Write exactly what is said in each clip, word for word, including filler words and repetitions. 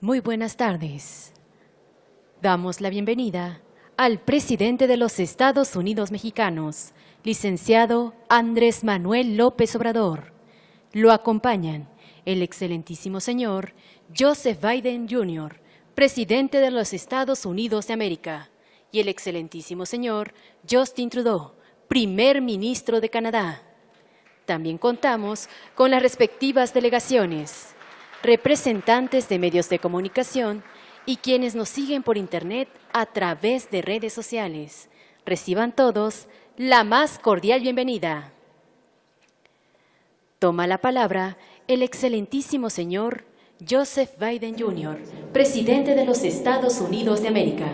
Muy buenas tardes. Damos la bienvenida al presidente de los Estados Unidos Mexicanos, licenciado Andrés Manuel López Obrador. Lo acompañan el excelentísimo señor Joseph Biden junior, presidente de los Estados Unidos de América, y el excelentísimo señor Justin Trudeau, primer ministro de Canadá. También contamos con las respectivas delegaciones, representantes de medios de comunicación y quienes nos siguen por Internet a través de redes sociales. Reciban todos la más cordial bienvenida. Toma la palabra el excelentísimo señor Joseph Biden junior, presidente de los Estados Unidos de América.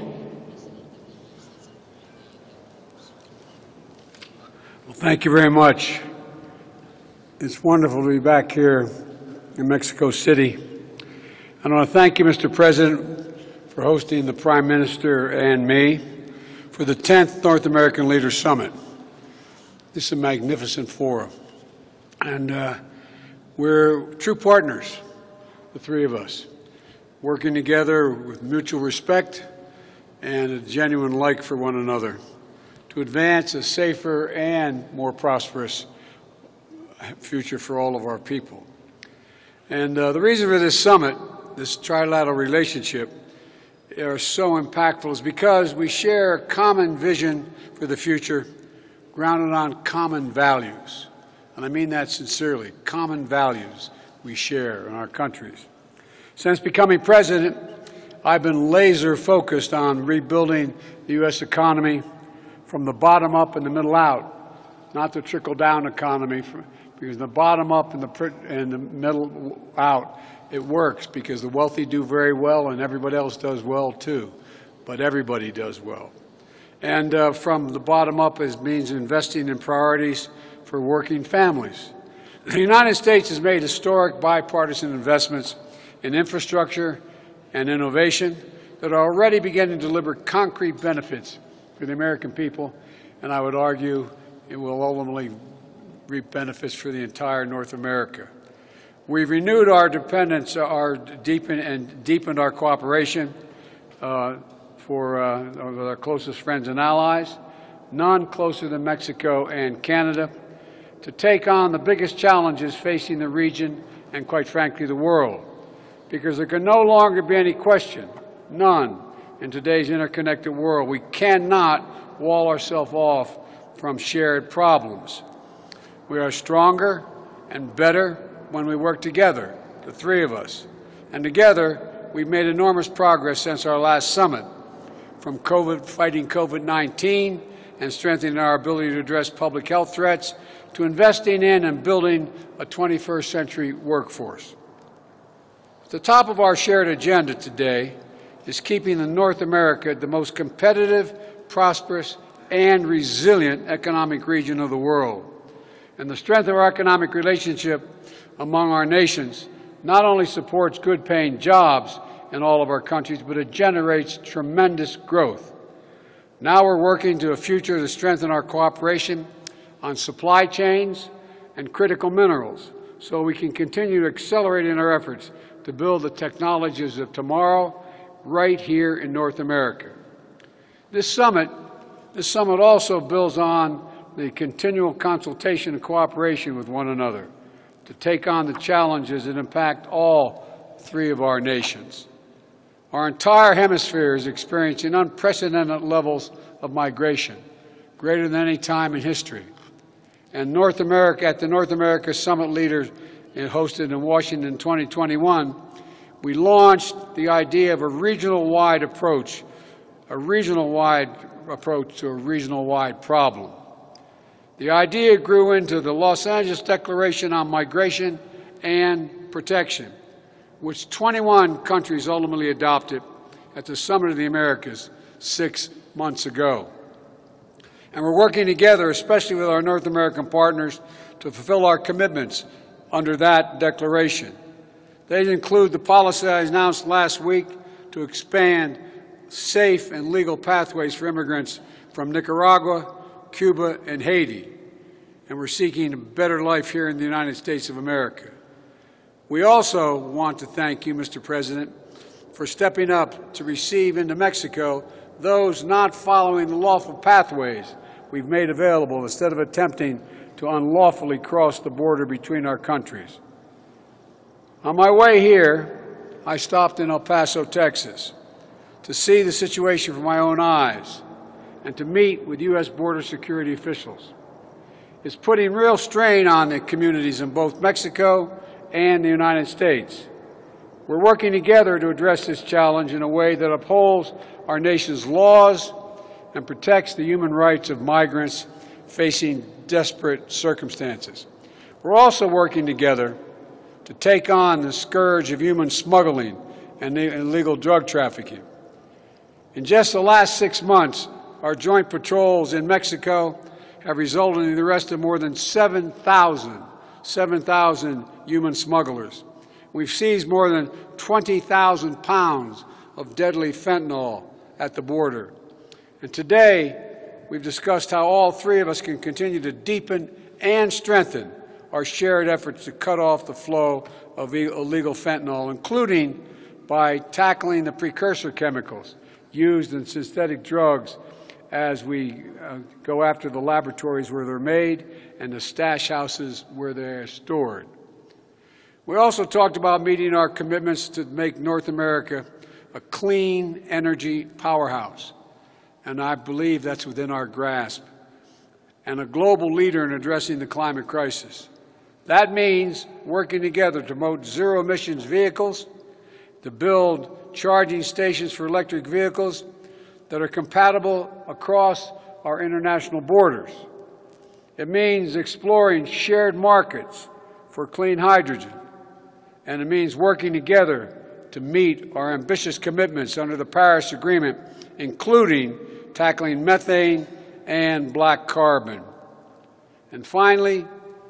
Well, thank you very much. It's wonderful to be back here in Mexico City. I want to thank you, Mister President, for hosting the Prime Minister and me for the tenth North American Leaders Summit. This is a magnificent forum, and uh, we're true partners, the three of us, working together with mutual respect and a genuine like for one another to advance a safer and more prosperous future for all of our people. And uh, the reason for this summit, this trilateral relationship, are so impactful is because we share a common vision for the future grounded on common values. And I mean that sincerely, common values we share in our countries. Since becoming president, I've been laser focused on rebuilding the U S economy from the bottom up and the middle out, not the trickle-down economy, because the bottom up and the, and the middle out, it works because the wealthy do very well and everybody else does well too, but everybody does well. And uh, from the bottom up is means investing in priorities for working families. The United States has made historic bipartisan investments in infrastructure and innovation that are already beginning to deliver concrete benefits for the American people, and I would argue it will ultimately reap benefits for the entire North America. We've renewed our dependence, our deepened and deepened our cooperation uh, for uh, with our closest friends and allies, none closer than Mexico and Canada, to take on the biggest challenges facing the region and, quite frankly, the world. Because there can no longer be any question, none, in today's interconnected world. We cannot wall ourselves off from shared problems. We are stronger and better when we work together, the three of us. And together, we've made enormous progress since our last summit, from COVID, fighting COVID nineteen and strengthening our ability to address public health threats, to investing in and building a twenty-first century workforce. At the top of our shared agenda today is keeping the North America the most competitive, prosperous, and resilient economic region of the world. And the strength of our economic relationship among our nations not only supports good-paying jobs in all of our countries, but it generates tremendous growth. Now we're working to a future to strengthen our cooperation on supply chains and critical minerals so we can continue to accelerate in our efforts to build the technologies of tomorrow right here in North America. This summit, this summit also builds on the continual consultation and cooperation with one another to take on the challenges that impact all three of our nations. Our entire hemisphere is experiencing unprecedented levels of migration, greater than any time in history. And North America, at the North America Summit Leaders hosted in Washington in twenty twenty-one, we launched the idea of a regional-wide approach, a regional-wide approach to a regional-wide problem. The idea grew into the Los Angeles Declaration on Migration and Protection, which twenty-one countries ultimately adopted at the Summit of the Americas six months ago. And we're working together, especially with our North American partners, to fulfill our commitments under that declaration. They include the policy I announced last week to expand safe and legal pathways for immigrants from Nicaragua, Cuba, and Haiti. And we're seeking a better life here in the United States of America. We also want to thank you, Mister President, for stepping up to receive into Mexico those not following the lawful pathways we've made available instead of attempting to unlawfully cross the border between our countries. On my way here, I stopped in El Paso, Texas, to see the situation with my own eyes and to meet with U S border security officials. It's putting real strain on the communities in both Mexico and the United States. We're working together to address this challenge in a way that upholds our nation's laws and protects the human rights of migrants facing desperate circumstances. We're also working together to take on the scourge of human smuggling and illegal drug trafficking. In just the last six months, our joint patrols in Mexico have resulted in the arrest of more than seven thousand human smugglers. We've seized more than twenty thousand pounds of deadly fentanyl at the border. And today, we've discussed how all three of us can continue to deepen and strengthen our shared efforts to cut off the flow of illegal fentanyl, including by tackling the precursor chemicals used in synthetic drugs as we uh, go after the laboratories where they're made and the stash houses where they're stored. We also talked about meeting our commitments to make North America a clean energy powerhouse, and I believe that's within our grasp, and a global leader in addressing the climate crisis. That means working together to promote zero-emissions vehicles, to build charging stations for electric vehicles that are compatible across our international borders. It means exploring shared markets for clean hydrogen, and it means working together to meet our ambitious commitments under the Paris Agreement, including tackling methane and black carbon. And finally,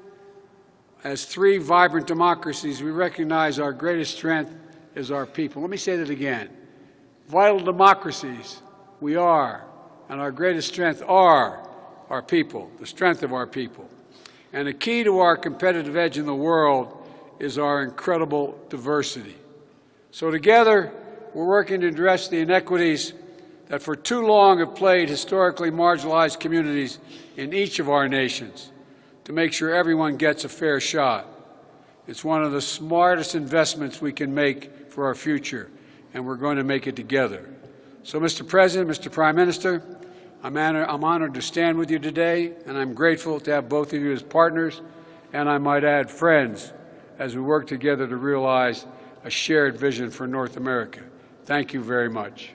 as three vibrant democracies, we recognize our greatest strength is our people. Let me say that again. Vital democracies, we are, and our greatest strength are our people, the strength of our people. And the key to our competitive edge in the world is our incredible diversity. So together, we're working to address the inequities that for too long have plagued historically marginalized communities in each of our nations, to make sure everyone gets a fair shot. It's one of the smartest investments we can make for our future, and we're going to make it together. So, Mister President, Mister Prime Minister, I'm honored, I'm honored to stand with you today, and I'm grateful to have both of you as partners, and I might add friends, as we work together to realize a shared vision for North America. Thank you very much.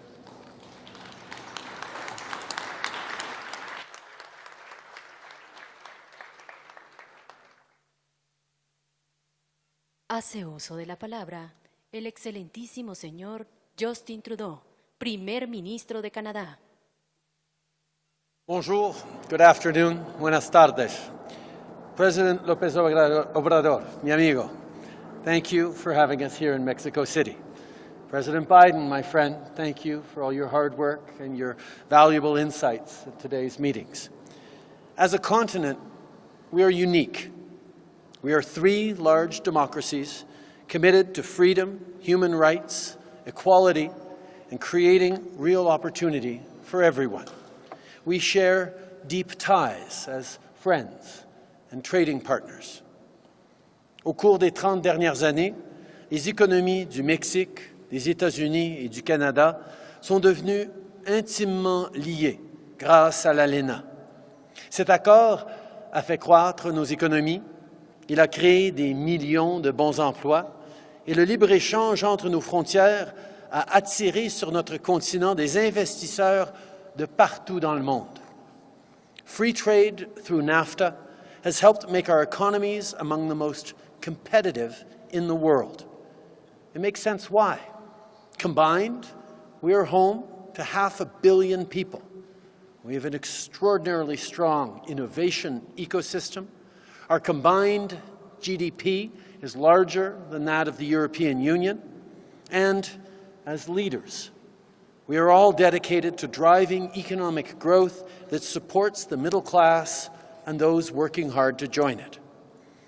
Hace uso de la palabra el excelentísimo señor Justin Trudeau, primer ministro de Canadá. Bonjour, good afternoon, buenas tardes. President López Obrador, mi amigo, thank you for having us here in Mexico City. President Biden, my friend, thank you for all your hard work and your valuable insights at today's meetings. As a continent, we are unique. We are three large democracies committed to freedom, human rights, equality, and creating real opportunity for everyone. We share deep ties as friends and trading partners. Au cours des trente dernières années, les économies du Mexique, des États-Unis et du Canada sont devenues intimement liées grâce à l'ALENA. Cet accord a fait croître nos économies, il a créé des millions de bons emplois et le libre-échange entre nos frontières a attiré sur notre continent des investisseurs de partout dans le monde. Free trade through NAFTA has helped make our economies among the most competitive in the world. It makes sense why. Combined, we are home to half a billion people. We have an extraordinarily strong innovation ecosystem. Our combined G D P is larger than that of the European Union. And as leaders, we are all dedicated to driving economic growth that supports the middle class and those working hard to join it.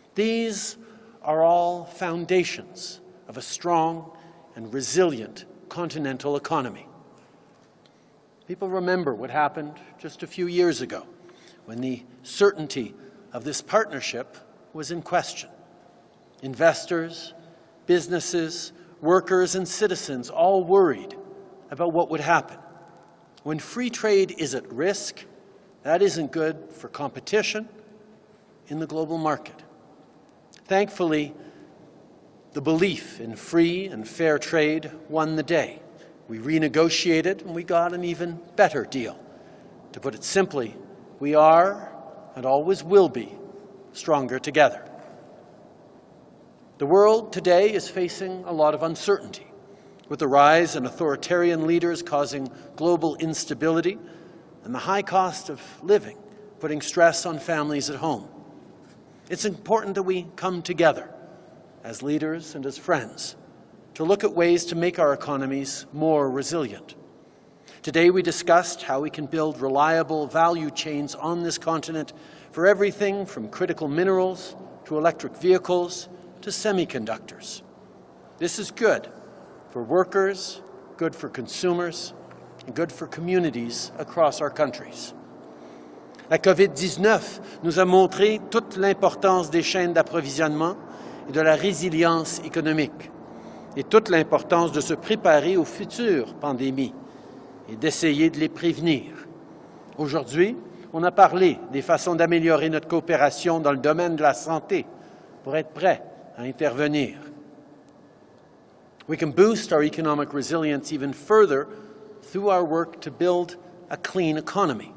These are all foundations of a strong and resilient intercontinental economy. People remember what happened just a few years ago when the certainty of this partnership was in question. Investors, businesses, workers, and citizens all worried about what would happen. When free trade is at risk, that isn't good for competition in the global market. Thankfully, the belief in free and fair trade won the day. We renegotiated and we got an even better deal. To put it simply, we are and always will be stronger together. The world today is facing a lot of uncertainty, with the rise in authoritarian leaders causing global instability and the high cost of living putting stress on families at home. It's important that we come together as leaders and as friends to look at ways to make our economies more resilient. Today we discussed how we can build reliable value chains on this continent for everything from critical minerals to electric vehicles to semiconductors. This is good for workers, good for consumers, and good for communities across our countries. La COVID dix-neuf nous a montré toute l'importance des chaînes d'approvisionnement et de la résilience économique, et toute l'importance de se préparer aux futures pandémies et d'essayer de les prévenir. Aujourd'hui, on a parlé des façons d'améliorer notre coopération dans le domaine de la santé pour être prêt à intervenir. We can boost our economic resilience even further through our work to build a clean economy.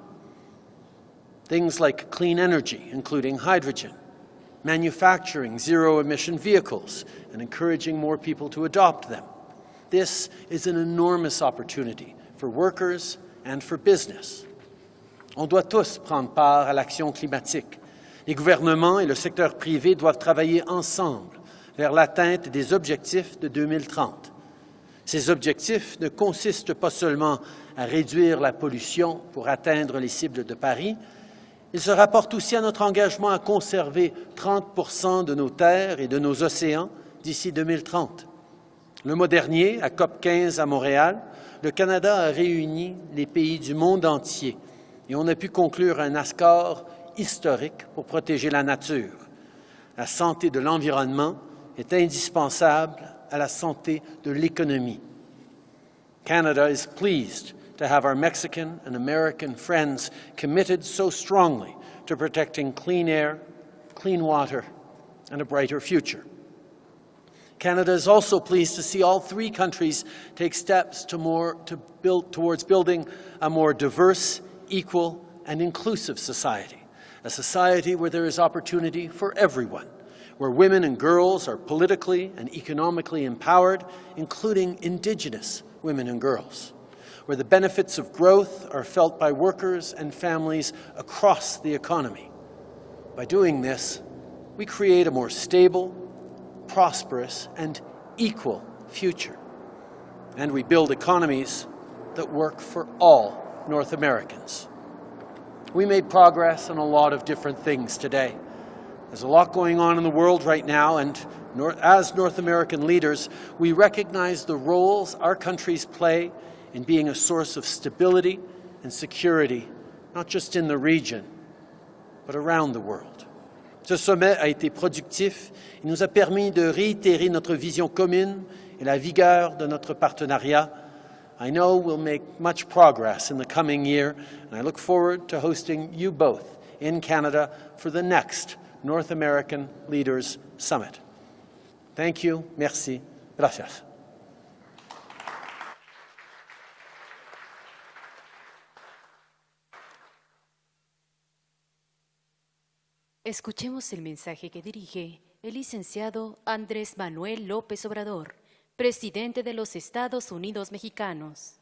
Things like clean energy, including hydrogen, manufacturing zero-emission vehicles, and encouraging more people to adopt them. This is an enormous opportunity for workers and for business. On doit tous prendre part à l'action climatique. Les gouvernements et le secteur privé doivent travailler ensemble vers l'atteinte des objectifs de deux mille trente. Ces objectifs ne consistent pas seulement à réduire la pollution pour atteindre les cibles de Paris. Il se rapporte aussi à notre engagement à conserver trente pour cent de nos terres et de nos océans d'ici deux mille trente. Le mois dernier, à COP quinze à Montréal, le Canada a réuni les pays du monde entier et on a pu conclure un accord historique pour protéger la nature. La santé de l'environnement est indispensable à la santé de l'économie. Canada is pleased to have our Mexican and American friends committed so strongly to protecting clean air, clean water, and a brighter future. Canada is also pleased to see all three countries take steps to more, to build, towards building a more diverse, equal, and inclusive society, a society where there is opportunity for everyone, where women and girls are politically and economically empowered, including Indigenous women and girls, where the benefits of growth are felt by workers and families across the economy. By doing this, we create a more stable, prosperous, and equal future. And we build economies that work for all North Americans. We made progress on a lot of different things today. There's a lot going on in the world right now, and as North American leaders, we recognize the roles our countries play in being a source of stability and security, not just in the region, but around the world. Ce sommet a été productif. Il nous a permis de réitérer notre vision commune et la vigueur de notre partenariat. I know we'll make much progress in the coming year, and I look forward to hosting you both in Canada for the next North American Leaders Summit. Thank you. Merci. Gracias. Escuchemos el mensaje que dirige el licenciado Andrés Manuel López Obrador, presidente de los Estados Unidos Mexicanos.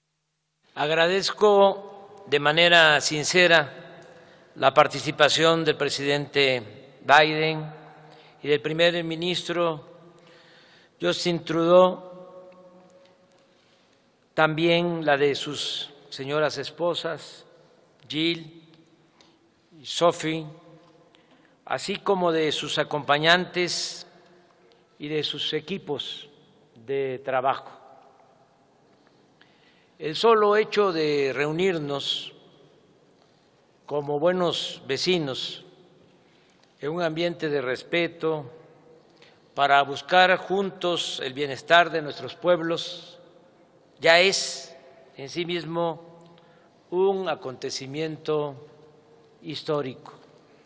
Agradezco de manera sincera la participación del presidente Biden y del primer ministro Justin Trudeau, también la de sus señoras esposas, Jill y Sophie, así como de sus acompañantes y de sus equipos de trabajo. El solo hecho de reunirnos como buenos vecinos en un ambiente de respeto para buscar juntos el bienestar de nuestros pueblos ya es en sí mismo un acontecimiento histórico.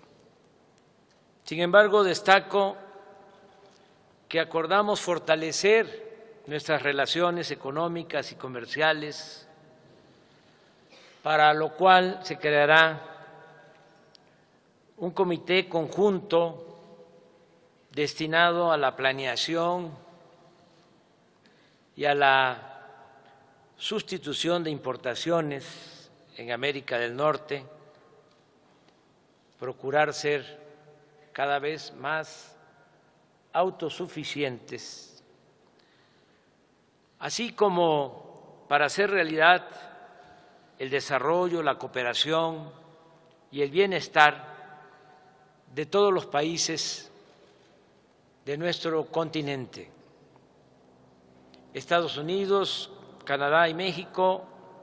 Sin embargo, destaco que acordamos fortalecer nuestras relaciones económicas y comerciales, para lo cual se creará un comité conjunto destinado a la planeación y a la sustitución de importaciones en América del Norte, procurar ser cada vez más autosuficientes, así como para hacer realidad el desarrollo, la cooperación y el bienestar de todos los países de nuestro continente. Estados Unidos, Canadá y México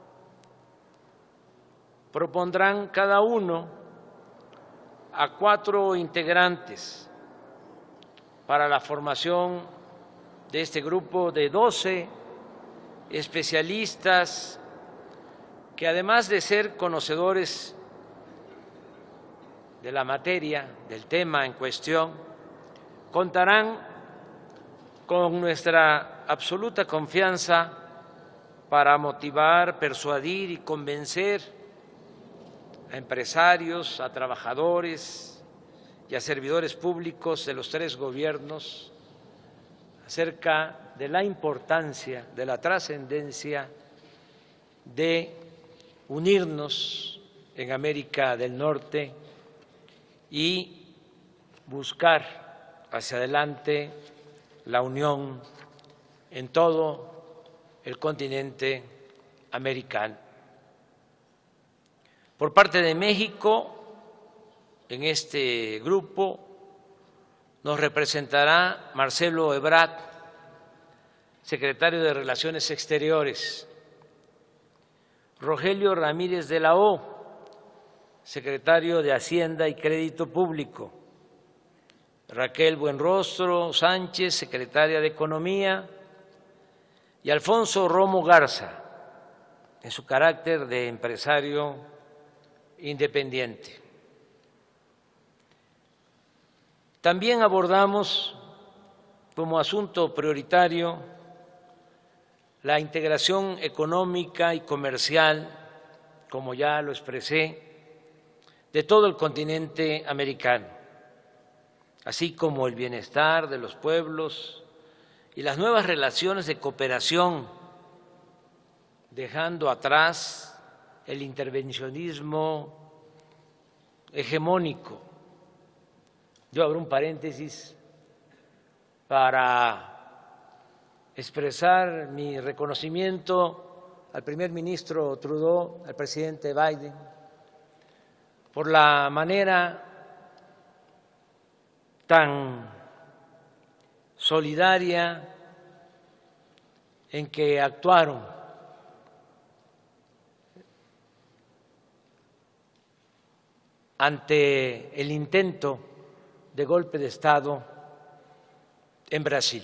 propondrán cada uno a cuatro integrantes para la formación de este grupo de doce especialistas que, además de ser conocedores de la materia, del tema en cuestión, contarán con nuestra absoluta confianza para motivar, persuadir y convencer a empresarios, a trabajadores y a servidores públicos de los tres gobiernos acerca de la importancia, de la trascendencia de unirnos en América del Norte y buscar hacia adelante la unión en todo el continente americano. Por parte de México, en este grupo nos representará Marcelo Ebrard, secretario de Relaciones Exteriores, Rogelio Ramírez de la O, secretario de Hacienda y Crédito Público, Raquel Buenrostro Sánchez, secretaria de Economía, y Alfonso Romo Garza, en su carácter de empresario independiente. También abordamos como asunto prioritario la integración económica y comercial, como ya lo expresé, de todo el continente americano, así como el bienestar de los pueblos y las nuevas relaciones de cooperación, dejando atrás el intervencionismo hegemónico. Yo abro un paréntesis para expresar mi reconocimiento al primer ministro Trudeau, al presidente Biden, por la manera tan solidaria en que actuaron ante el intento de golpe de Estado en Brasil.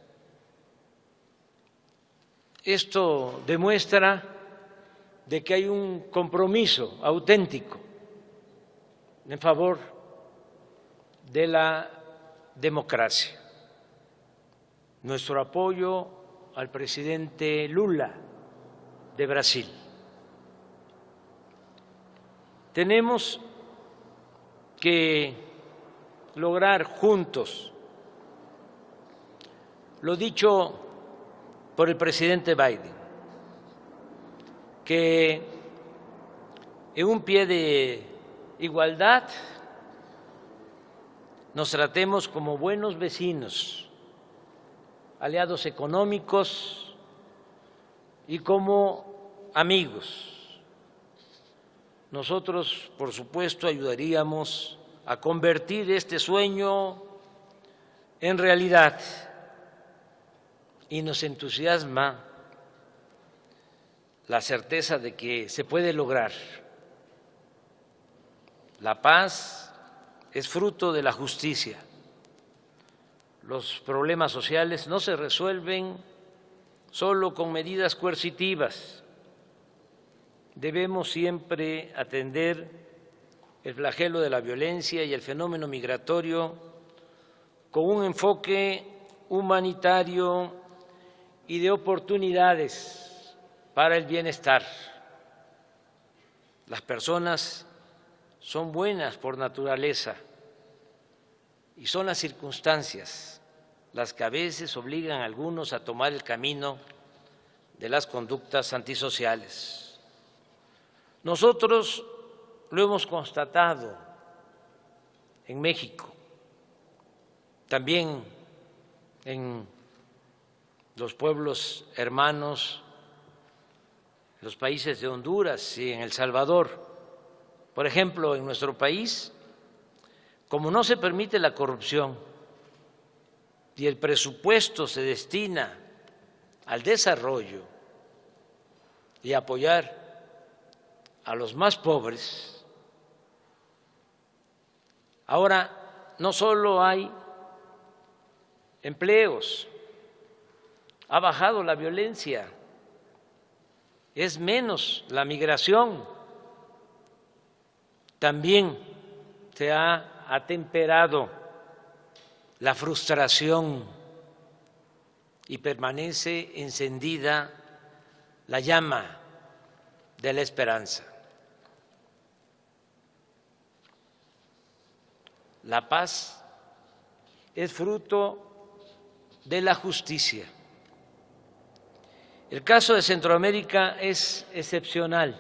Esto demuestra de que hay un compromiso auténtico en favor de la democracia. Nuestro apoyo al presidente Lula de Brasil. Tenemos que lograr juntos lo dicho por el presidente Biden, que en un pie de igualdad nos tratemos como buenos vecinos, aliados económicos y como amigos. Nosotros, por supuesto, ayudaríamos a convertir este sueño en realidad y nos entusiasma la certeza de que se puede lograr. La paz es fruto de la justicia. Los problemas sociales no se resuelven solo con medidas coercitivas. Debemos siempre atender el flagelo de la violencia y el fenómeno migratorio con un enfoque humanitario y de oportunidades para el bienestar. Las personas son buenas por naturaleza y son las circunstancias las que a veces obligan a algunos a tomar el camino de las conductas antisociales. Nosotros lo hemos constatado en México, también en los pueblos hermanos, los países de Honduras y en El Salvador. Por ejemplo, en nuestro país, como no se permite la corrupción y el presupuesto se destina al desarrollo y a apoyar a los más pobres, ahora no solo hay empleos, ha bajado la violencia, es menos la migración, también se ha atemperado la frustración y permanece encendida la llama de la esperanza. La paz es fruto de la justicia. El caso de Centroamérica es excepcional.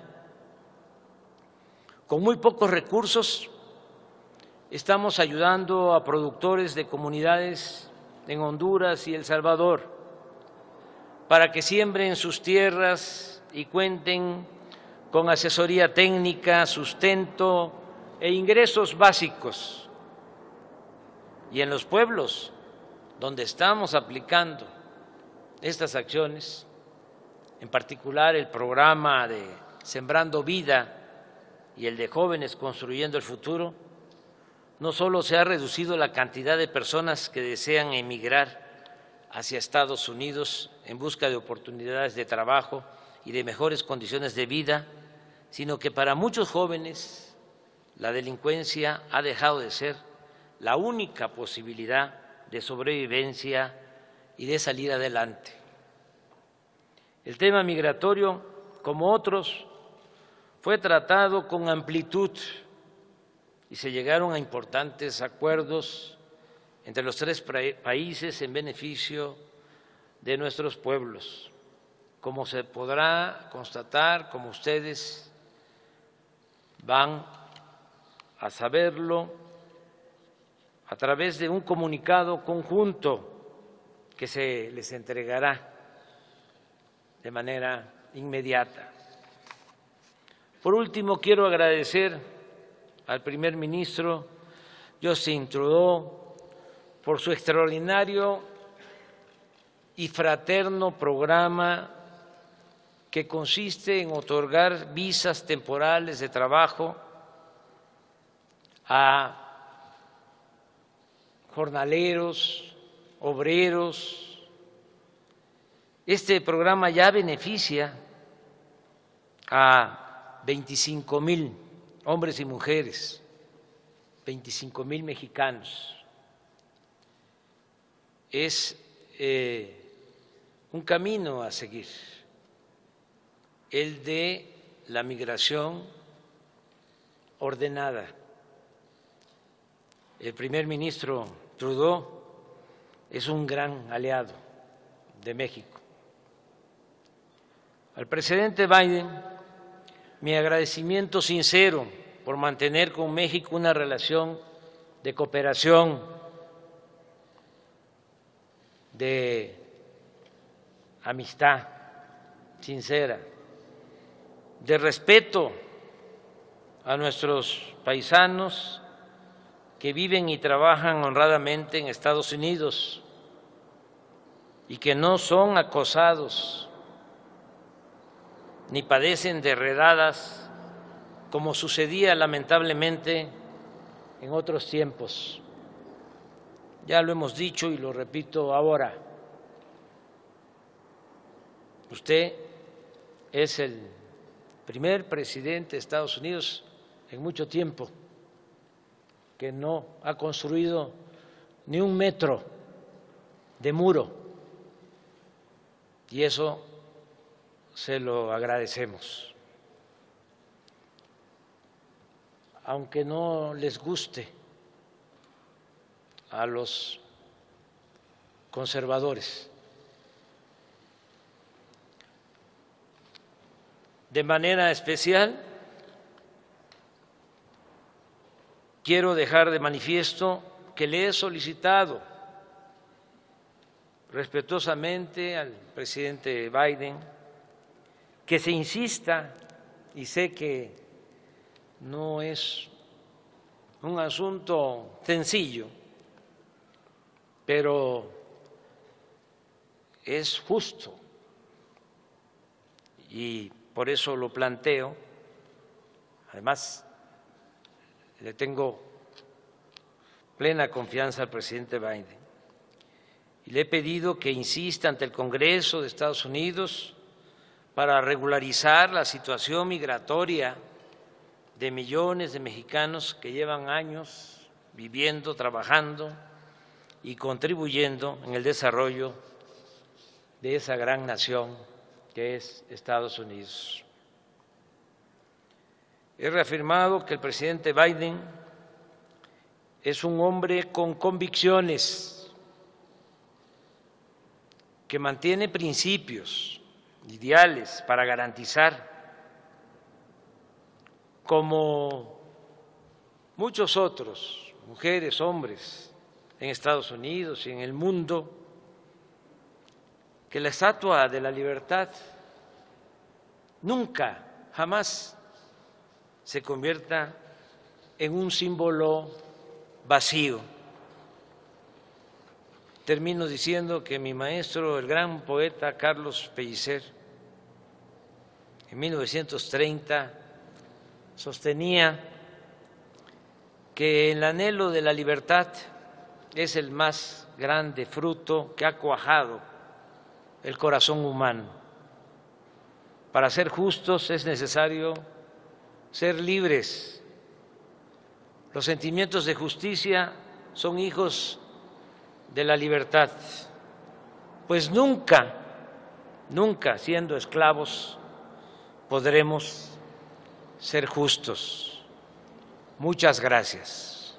Con muy pocos recursos estamos ayudando a productores de comunidades en Honduras y El Salvador para que siembren sus tierras y cuenten con asesoría técnica, sustento e ingresos básicos. Y en los pueblos donde estamos aplicando estas acciones, en particular el programa de Sembrando Vida y el de Jóvenes Construyendo el Futuro, no solo se ha reducido la cantidad de personas que desean emigrar hacia Estados Unidos en busca de oportunidades de trabajo y de mejores condiciones de vida, sino que para muchos jóvenes la delincuencia ha dejado de ser la única posibilidad de sobrevivencia y de salir adelante. El tema migratorio, como otros, fue tratado con amplitud y se llegaron a importantes acuerdos entre los tres países en beneficio de nuestros pueblos. Como se podrá constatar, como ustedes van a saberlo, a través de un comunicado conjunto que se les entregará de manera inmediata. Por último, quiero agradecer al primer ministro Justin Trudeau por su extraordinario y fraterno programa que consiste en otorgar visas temporales de trabajo a jornaleros, obreros. Este programa ya beneficia a veinticinco mil hombres y mujeres, veinticinco mil mexicanos. Es eh, un camino a seguir, el de la migración ordenada. El primer ministro Trudeau es un gran aliado de México. Al presidente Biden, mi agradecimiento sincero por mantener con México una relación de cooperación, de amistad sincera, de respeto a nuestros paisanos que viven y trabajan honradamente en Estados Unidos y que no son acosados ni padecen de redadas como sucedía lamentablemente en otros tiempos. Ya lo hemos dicho y lo repito ahora. Usted es el primer presidente de Estados Unidos en mucho tiempo que no ha construido ni un metro de muro, y eso se lo agradecemos. Aunque no les guste a los conservadores. De manera especial, quiero dejar de manifiesto que le he solicitado respetuosamente al presidente Biden que se insista, y sé que no es un asunto sencillo, pero es justo y por eso lo planteo. Además, le tengo plena confianza al presidente Biden y le he pedido que insista ante el Congreso de Estados Unidos para regularizar la situación migratoria de millones de mexicanos que llevan años viviendo, trabajando y contribuyendo en el desarrollo de esa gran nación que es Estados Unidos. He reafirmado que el presidente Biden es un hombre con convicciones, que mantiene principios, ideales para garantizar, como muchos otros, mujeres, hombres, en Estados Unidos y en el mundo, que la Estatua de la Libertad nunca, jamás se convierta en un símbolo vacío. Termino diciendo que mi maestro, el gran poeta Carlos Pellicer, en mil novecientos treinta sostenía que el anhelo de la libertad es el más grande fruto que ha cuajado el corazón humano. Para ser justos es necesario ser libres. Los sentimientos de justicia son hijos de la libertad, pues nunca, nunca siendo esclavos podremos ser justos. Muchas gracias.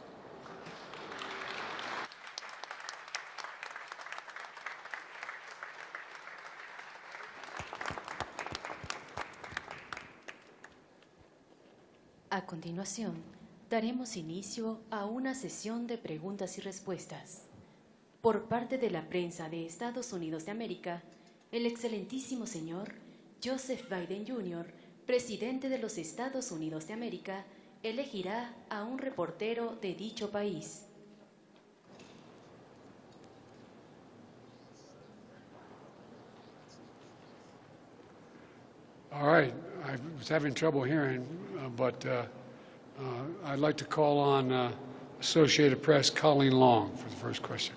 A continuación, daremos inicio a una sesión de preguntas y respuestas. Por parte de la prensa de Estados Unidos de América, el excelentísimo señor Joseph Biden junior, presidente de los Estados Unidos de América, elegirá a un reportero de dicho país. All right, I was having trouble hearing, uh, but uh, uh, I'd like to call on uh, Associated Press Colleen Long for the first question.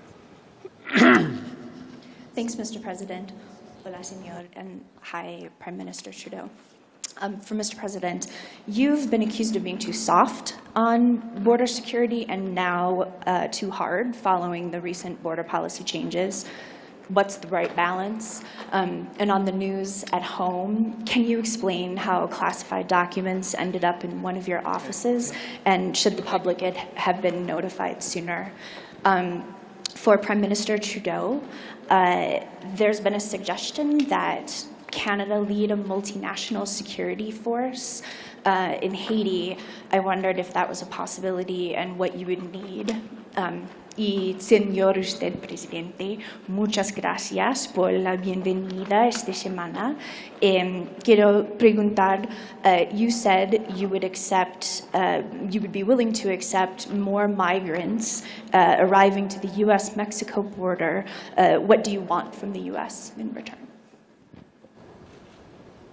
Thanks, Mister President. Hola, señor, and hi, Prime Minister Trudeau. Um, for Mister President, you've been accused of being too soft on border security and now uh, too hard following the recent border policy changes. What's the right balance? Um, and on the news at home, can you explain how classified documents ended up in one of your offices, and should the public have been notified sooner? Um, for Prime Minister Trudeau, uh, there's been a suggestion that Canada lead a multinational security force uh, in Haiti. I wondered if that was a possibility and what you would need. Um, Y, señor usted, presidente, muchas gracias por la bienvenida esta semana. Um, quiero preguntar, uh, you said you would accept, uh, you would be willing to accept more migrants uh, arriving to the U S Mexico border. Uh, what do you want from the U S in return?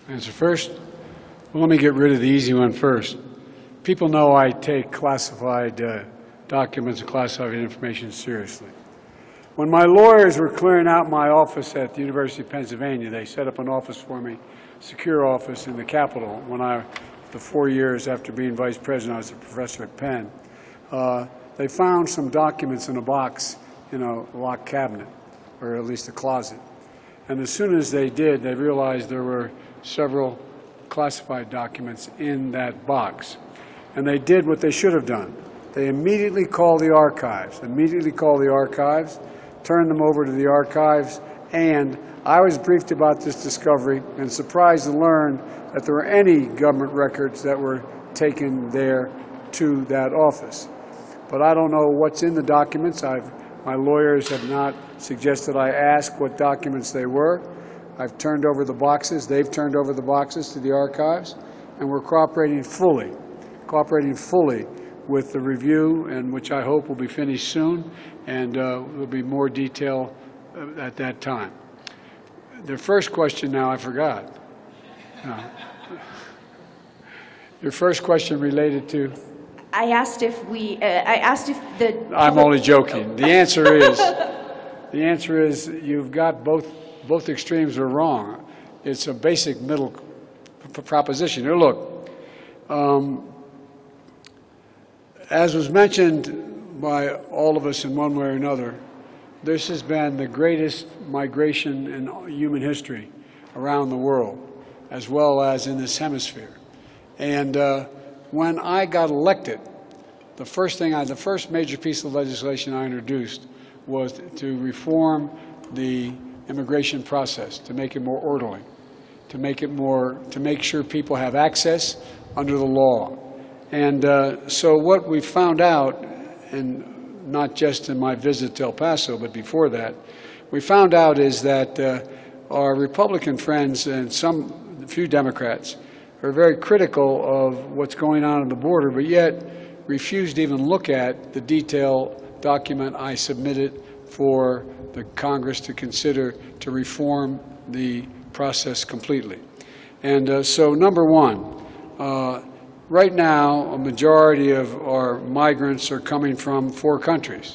answer first? Well, let me get rid of the easy one first. People know I take classified uh, documents and classified information seriously. When my lawyers were clearing out my office at the University of Pennsylvania, they set up an office for me, secure office in the Capitol. When I, the four years after being vice president, I was a professor at Penn. Uh, they found some documents in a box in a locked cabinet, or at least a closet. And as soon as they did, they realized there were several classified documents in that box. And they did what they should have done. They immediately called the archives, immediately called the archives, turned them over to the archives, and I was briefed about this discovery and surprised to learn that there were any government records that were taken there to that office. But I don't know what's in the documents. I've, my lawyers have not suggested I ask what documents they were. I've turned over the boxes. They've turned over the boxes to the archives, and we're cooperating fully, cooperating fully with the review, and which I hope will be finished soon, and uh, there'll be more detail uh, at that time. The first question now I forgot. No. Your first question related to? I asked if we, uh, I asked if the... I'm only joking. The answer is, the answer is you've got both, both extremes are wrong. It's a basic middle proposition. Here, look, um, as was mentioned by all of us in one way or another, this has been the greatest migration in human history around the world, as well as in this hemisphere. And uh, when I got elected, the first thing I, the first major piece of legislation I introduced was to reform the immigration process, to make it more orderly, to make it more, to make sure people have access under the law. And uh, so what we found out, and not just in my visit to El Paso, but before that, we found out is that uh, our Republican friends and some few Democrats are very critical of what's going on at the border, but yet refused to even look at the detailed document I submitted for the Congress to consider to reform the process completely. And uh, so, number one, uh, right now, a majority of our migrants are coming from four countries: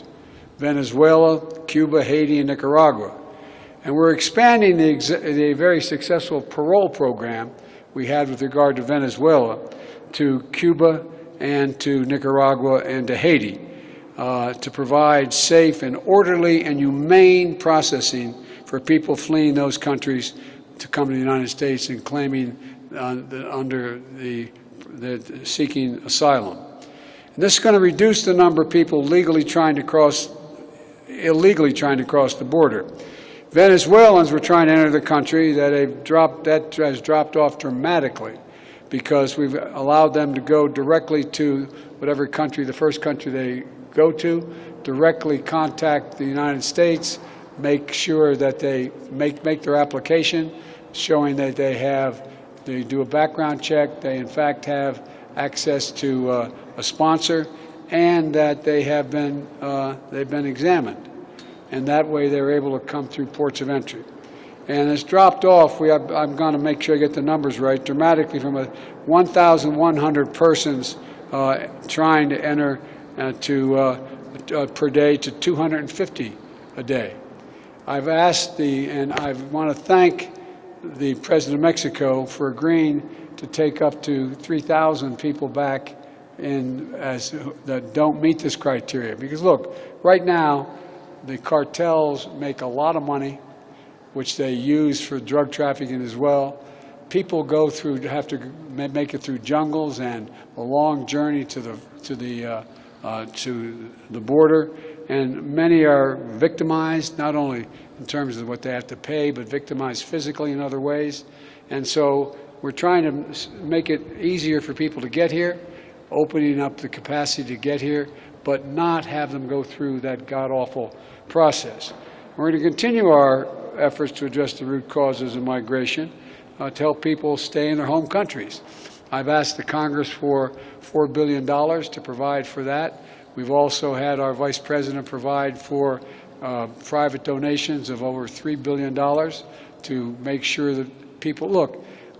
Venezuela, Cuba, Haiti, and Nicaragua. And we're expanding the, ex the very successful parole program we had with regard to Venezuela to Cuba and to Nicaragua and to Haiti uh, to provide safe and orderly and humane processing for people fleeing those countries to come to the United States and claiming uh, the, under the the seeking asylum. And this is going to reduce the number of people legally trying to cross, illegally trying to cross the border. Venezuelans were trying to enter the country. That they've dropped, that has dropped off dramatically because we've allowed them to go directly to whatever country, the first country they go to, directly contact the United States, make sure that they make, make their application, showing that they have They do a background check. They, in fact, have access to uh, a sponsor, and that they have been uh, they've been examined, and that way they're able to come through ports of entry. And it's dropped off. We have, I'm going to make sure I get the numbers right. Dramatically, from a one thousand one hundred persons uh, trying to enter uh, to uh, uh, per day to two hundred fifty a day. I've asked the, and I want to thank the President of Mexico for agreeing to take up to three thousand people back in as that don't meet this criteria. Because look, right now, the cartels make a lot of money, which they use for drug trafficking as well. People go through, have to make it through jungles and a long journey to the to the uh, uh, to the border, and many are victimized, not only in terms of what they have to pay, but victimized physically in other ways. And so we're trying to make it easier for people to get here, opening up the capacity to get here, but not have them go through that god-awful process. We're going to continue our efforts to address the root causes of migration, uh, to help people stay in their home countries. I've asked the Congress for four billion dollars to provide for that. We've also had our Vice President provide for Uh, private donations of over three billion dollars to make sure that people, look,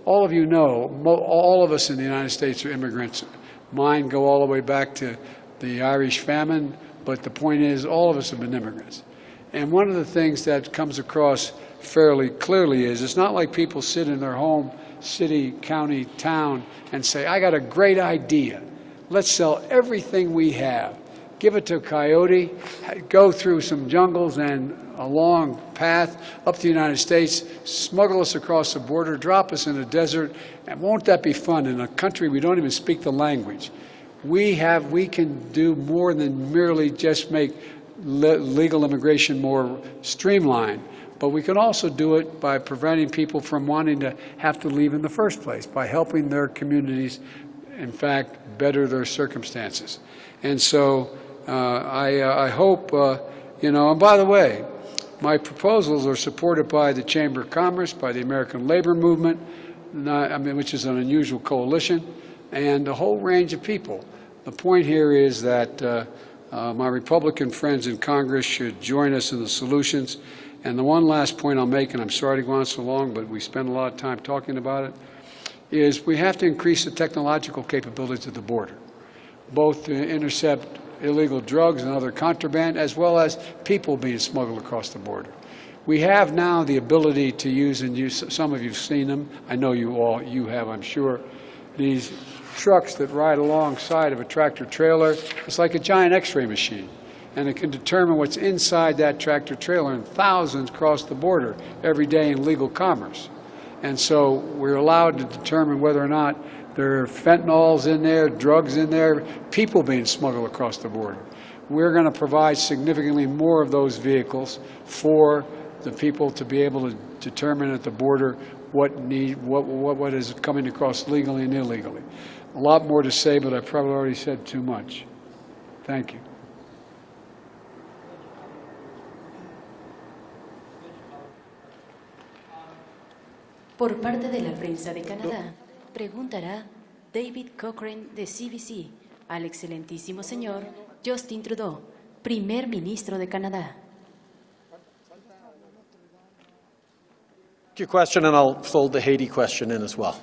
all of you know, mo all of us in the United States are immigrants. Mine go all the way back to the Irish famine, but the point is all of us have been immigrants. And one of the things that comes across fairly clearly is it's not like people sit in their home, city, county, town, and say, I got a great idea. Let's sell everything we have. Give it to a coyote, go through some jungles and a long path up to the United States, smuggle us across the border, drop us in a desert, and won't that be fun in a country we don't even speak the language? We have, we can do more than merely just make le legal immigration more streamlined, but we can also do it by preventing people from wanting to have to leave in the first place, by helping their communities, in fact, better their circumstances. And so uh, I, uh, I hope, uh, you know, and by the way, my proposals are supported by the Chamber of Commerce, by the American Labor Movement, not, I mean, which is an unusual coalition, and a whole range of people. The point here is that uh, uh, my Republican friends in Congress should join us in the solutions. And the one last point I'll make, and I'm sorry to go on so long, but we spend a lot of time talking about it, is we have to increase the technological capabilities at the border, both to intercept illegal drugs and other contraband, as well as people being smuggled across the border. We have now the ability to use, and use, some of you have seen them, I know you all, you have, I'm sure, these trucks that ride alongside of a tractor trailer. It's like a giant x-ray machine, and it can determine what's inside that tractor trailer, and thousands cross the border every day in legal commerce. And so we're allowed to determine whether or not there are fentanyls in there, drugs in there, people being smuggled across the border. We're going to provide significantly more of those vehicles for the people to be able to determine at the border what need, what, what, what is coming across legally and illegally. A lot more to say, but I probably already said too much. Thank you. Por parte de la prensa de Canadá, preguntará David Cochrane de C B C al excelentísimo señor Justin Trudeau, primer ministro de Canadá. Your question, and I'll fold the Haiti question in as well.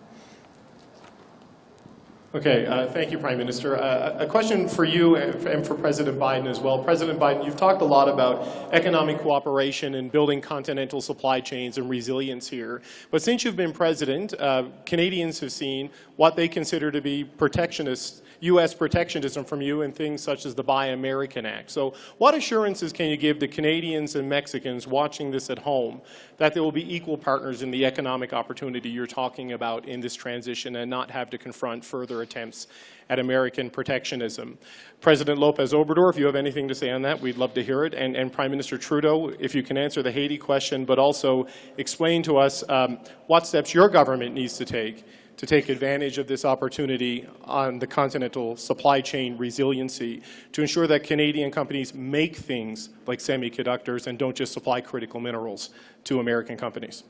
Okay, uh, thank you, Prime Minister. Uh, a question for you and for President Biden as well. President Biden, you've talked a lot about economic cooperation and building continental supply chains and resilience here. But since you've been president, uh, Canadians have seen what they consider to be protectionist, U S protectionism from you in things such as the Buy American Act. So what assurances can you give to Canadians and Mexicans watching this at home that there will be equal partners in the economic opportunity you're talking about in this transition and not have to confront further attempts at American protectionism? President Lopez Obrador, if you have anything to say on that, we'd love to hear it. And, and Prime Minister Trudeau, if you can answer the Haiti question, but also explain to us um, what steps your government needs to take to take advantage of this opportunity on the continental supply chain resiliency to ensure that Canadian companies make things like semiconductors and don't just supply critical minerals to American companies.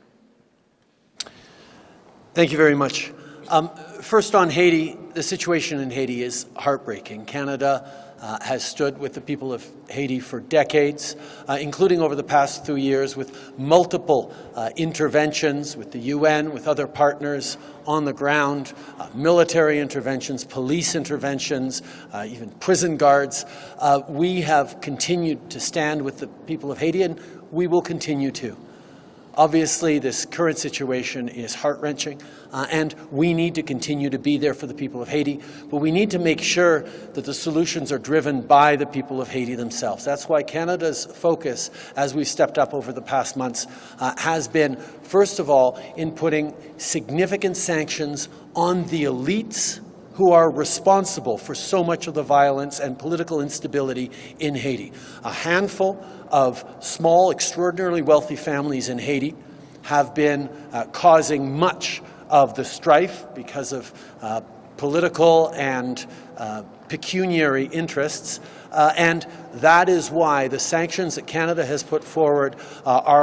Thank you very much. Um, first on Haiti, the situation in Haiti is heartbreaking. Canada uh, has stood with the people of Haiti for decades, uh, including over the past two years with multiple uh, interventions with the U N, with other partners on the ground, uh, military interventions, police interventions, uh, even prison guards. Uh, we have continued to stand with the people of Haiti, and we will continue to. Obviously, this current situation is heart-wrenching, uh, and we need to continue to be there for the people of Haiti, but we need to make sure that the solutions are driven by the people of Haiti themselves. That's why Canada's focus, as we've stepped up over the past months, uh, has been, first of all, in putting significant sanctions on the elites who are responsible for so much of the violence and political instability in Haiti. A handful of small, extraordinarily wealthy families in Haiti have been uh, causing much of the strife because of uh, political and uh, pecuniary interests, uh, and that is why the sanctions that Canada has put forward uh, are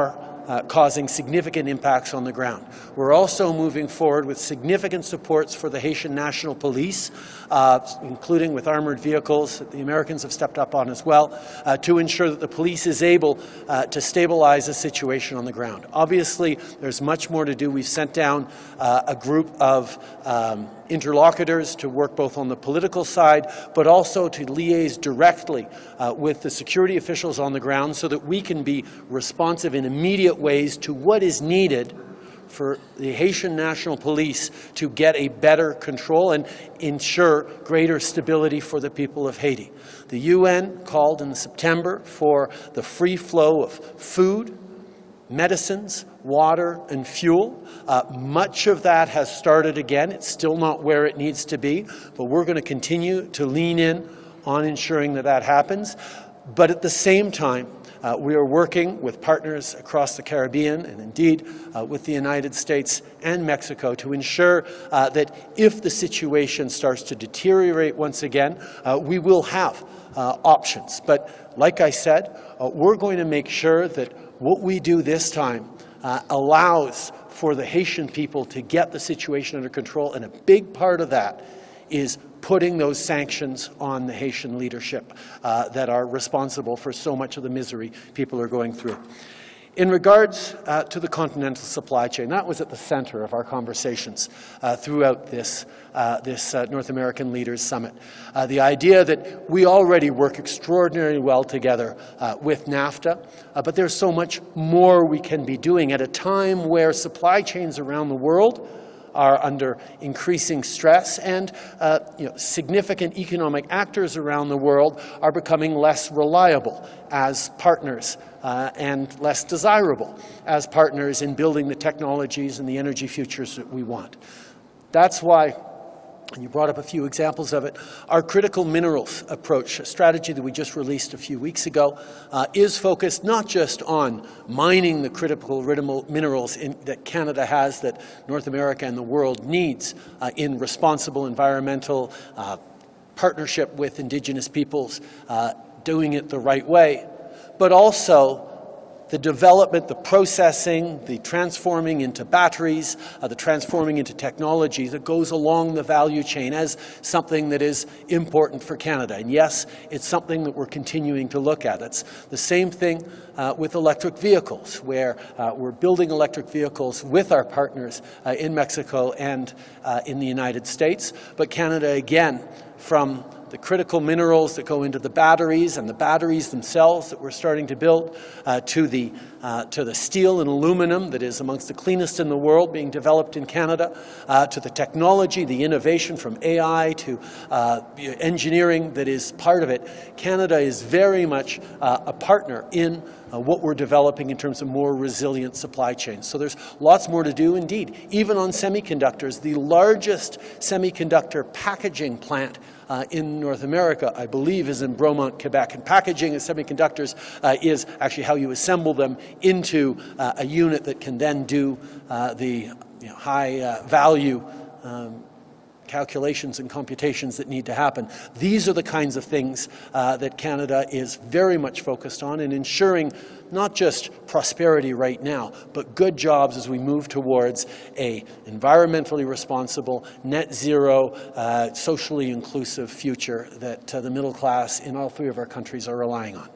uh, causing significant impacts on the ground. We're also moving forward with significant supports for the Haitian National Police, uh, including with armored vehicles that the Americans have stepped up on as well, uh, to ensure that the police is able uh, to stabilize the situation on the ground. Obviously, there's much more to do. We've sent down uh, a group of um, interlocutors to work both on the political side, but also to liaise directly uh, with the security officials on the ground so that we can be responsive in immediate ways to what is needed for the Haitian National Police to get a better control and ensure greater stability for the people of Haiti. The U N called in September for the free flow of food, medicines, water, and fuel. Uh, much of that has started again. It's still not where it needs to be, but we're going to continue to lean in on ensuring that that happens. But at the same time, uh, we are working with partners across the Caribbean and indeed uh, with the United States and Mexico to ensure uh, that if the situation starts to deteriorate once again, uh, we will have uh, options. But like I said, uh, we're going to make sure that what we do this time uh, allows for the Haitian people to get the situation under control, and a big part of that is putting those sanctions on the Haitian leadership uh, that are responsible for so much of the misery people are going through. In regards uh, to the continental supply chain, that was at the center of our conversations uh, throughout this, uh, this uh, North American Leaders Summit. Uh, the idea that we already work extraordinarily well together uh, with NAFTA, uh, but there's so much more we can be doing at a time where supply chains around the world are under increasing stress, and uh, you know, significant economic actors around the world are becoming less reliable as partners uh, and less desirable as partners in building the technologies and the energy futures that we want. That's why, and you brought up a few examples of it, our critical minerals approach, a strategy that we just released a few weeks ago, uh, is focused not just on mining the critical minerals in, that Canada has, that North America and the world needs uh, in responsible environmental uh, partnership with Indigenous peoples, uh, doing it the right way, but also the development, the processing, the transforming into batteries, uh, the transforming into technology that goes along the value chain as something that is important for Canada. And yes, it's something that we're continuing to look at. It's the same thing uh, with electric vehicles, where uh, we're building electric vehicles with our partners uh, in Mexico and uh, in the United States. But Canada, again, from the critical minerals that go into the batteries and the batteries themselves that we're starting to build, uh, to the uh, to the steel and aluminum that is amongst the cleanest in the world being developed in Canada, uh, to the technology, the innovation from A I to uh, engineering that is part of it. Canada is very much uh, a partner in Uh, what we're developing in terms of more resilient supply chains. So there's lots more to do indeed. Even on semiconductors, the largest semiconductor packaging plant uh, in North America, I believe, is in Bromont, Quebec. And packaging of semiconductors uh, is actually how you assemble them into uh, a unit that can then do uh, the you know, high uh, value um, calculations and computations that need to happen. These are the kinds of things uh, that Canada is very much focused on in ensuring not just prosperity right now, but good jobs as we move towards a environmentally responsible, net zero, uh, socially inclusive future that uh, the middle class in all three of our countries are relying on.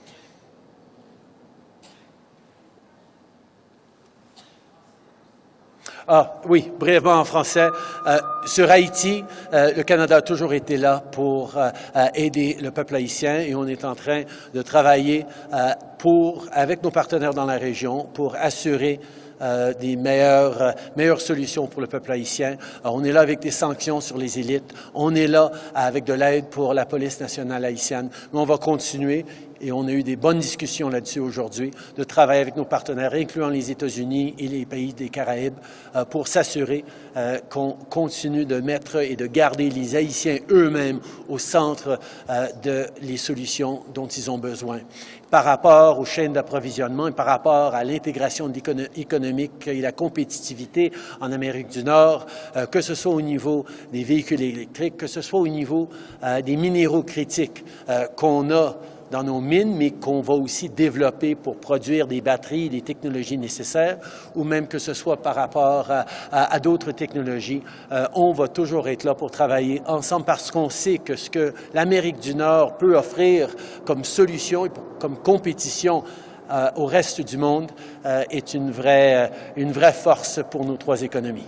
Ah, oui, brièvement en français. Euh, sur Haïti, euh, le Canada a toujours été là pour euh, aider le peuple haïtien et on est en train de travailler euh, pour, avec nos partenaires dans la région pour assurer Euh, des meilleures, euh, meilleures solutions pour le peuple haïtien. Alors, on est là avec des sanctions sur les élites. On est là avec de l'aide pour la police nationale haïtienne. Mais on va continuer, et on a eu des bonnes discussions là-dessus aujourd'hui, de travailler avec nos partenaires, incluant les États-Unis et les pays des Caraïbes, euh, pour s'assurer euh, qu'on continue de mettre et de garder les Haïtiens eux-mêmes au centre euh, de les solutions dont ils ont besoin. Par rapport aux chaînes d'approvisionnement et par rapport à l'intégration économique et la compétitivité en Amérique du Nord, euh, que ce soit au niveau des véhicules électriques, que ce soit au niveau euh, des minéraux critiques euh, qu'on a dans nos mines, mais qu'on va aussi développer pour produire des batteries et des technologies nécessaires, ou même que ce soit par rapport à, à, à d'autres technologies, euh, on va toujours être là pour travailler ensemble parce qu'on sait que ce que l'Amérique du Nord peut offrir comme solution et pour, comme compétition euh, au reste du monde euh, est une vraie, une vraie force pour nos trois économies.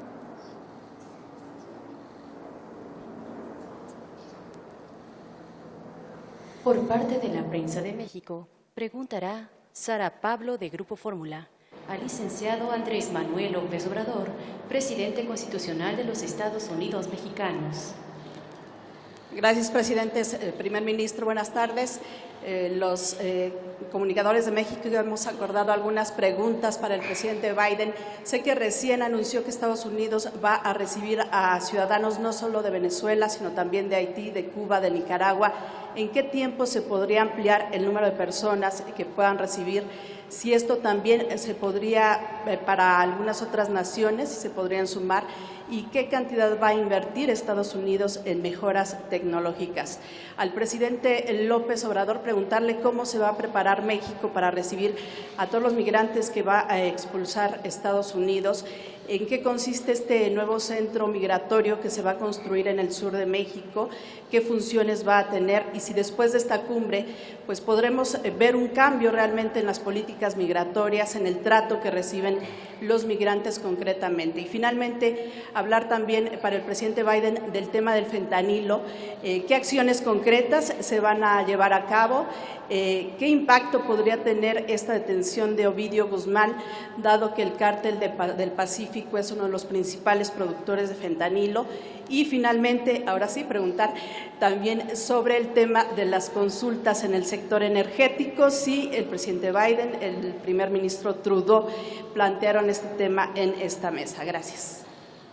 Por parte de la prensa de México, preguntará Sara Pablo de Grupo Fórmula al licenciado Andrés Manuel López Obrador, presidente constitucional de los Estados Unidos mexicanos. Gracias, presidente. Eh, primer ministro, buenas tardes. Eh, los eh, comunicadores de México hemos acordado algunas preguntas para el presidente Biden. Sé que recién anunció que Estados Unidos va a recibir a ciudadanos no solo de Venezuela, sino también de Haití, de Cuba, de Nicaragua. ¿En qué tiempo se podría ampliar el número de personas que puedan recibir? Si esto también se podría, eh, para algunas otras naciones, si se podrían sumar, y qué cantidad va a invertir Estados Unidos en mejoras tecnológicas. Al presidente López Obrador preguntarle cómo se va a preparar México para recibir a todos los migrantes que va a expulsar Estados Unidos. ¿En qué consiste este nuevo centro migratorio que se va a construir en el sur de México? ¿Qué funciones va a tener? Y si después de esta cumbre pues podremos ver un cambio realmente en las políticas migratorias, en el trato que reciben los migrantes concretamente. Y finalmente, hablar también para el presidente Biden del tema del fentanilo. Eh, ¿Qué acciones concretas se van a llevar a cabo? Eh, ¿Qué impacto podría tener esta detención de Ovidio Guzmán, dado que el cártel de, del Pacífico es uno de los principales productores de fentanilo? Y finalmente, ahora sí, preguntar también sobre el tema de las consultas en el sector energético, si el presidente Biden, el primer ministro Trudeau plantearon este tema en esta mesa. Gracias.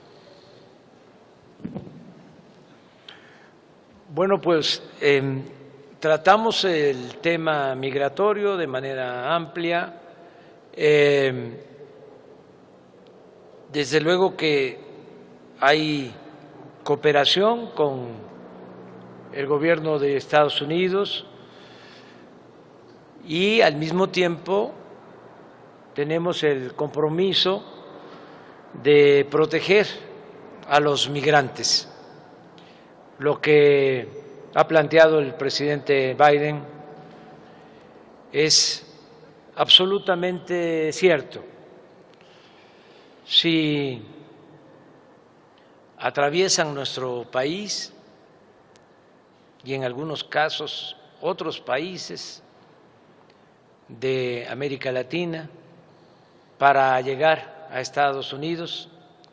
Bueno, pues eh, tratamos el tema migratorio de manera amplia. Eh, desde luego que hay cooperación con el gobierno de Estados Unidos y al mismo tiempo tenemos el compromiso de proteger a los migrantes. Lo que ha planteado el presidente Biden es absolutamente cierto. Si atraviesan nuestro país y en algunos casos otros países de América Latina para llegar a Estados Unidos,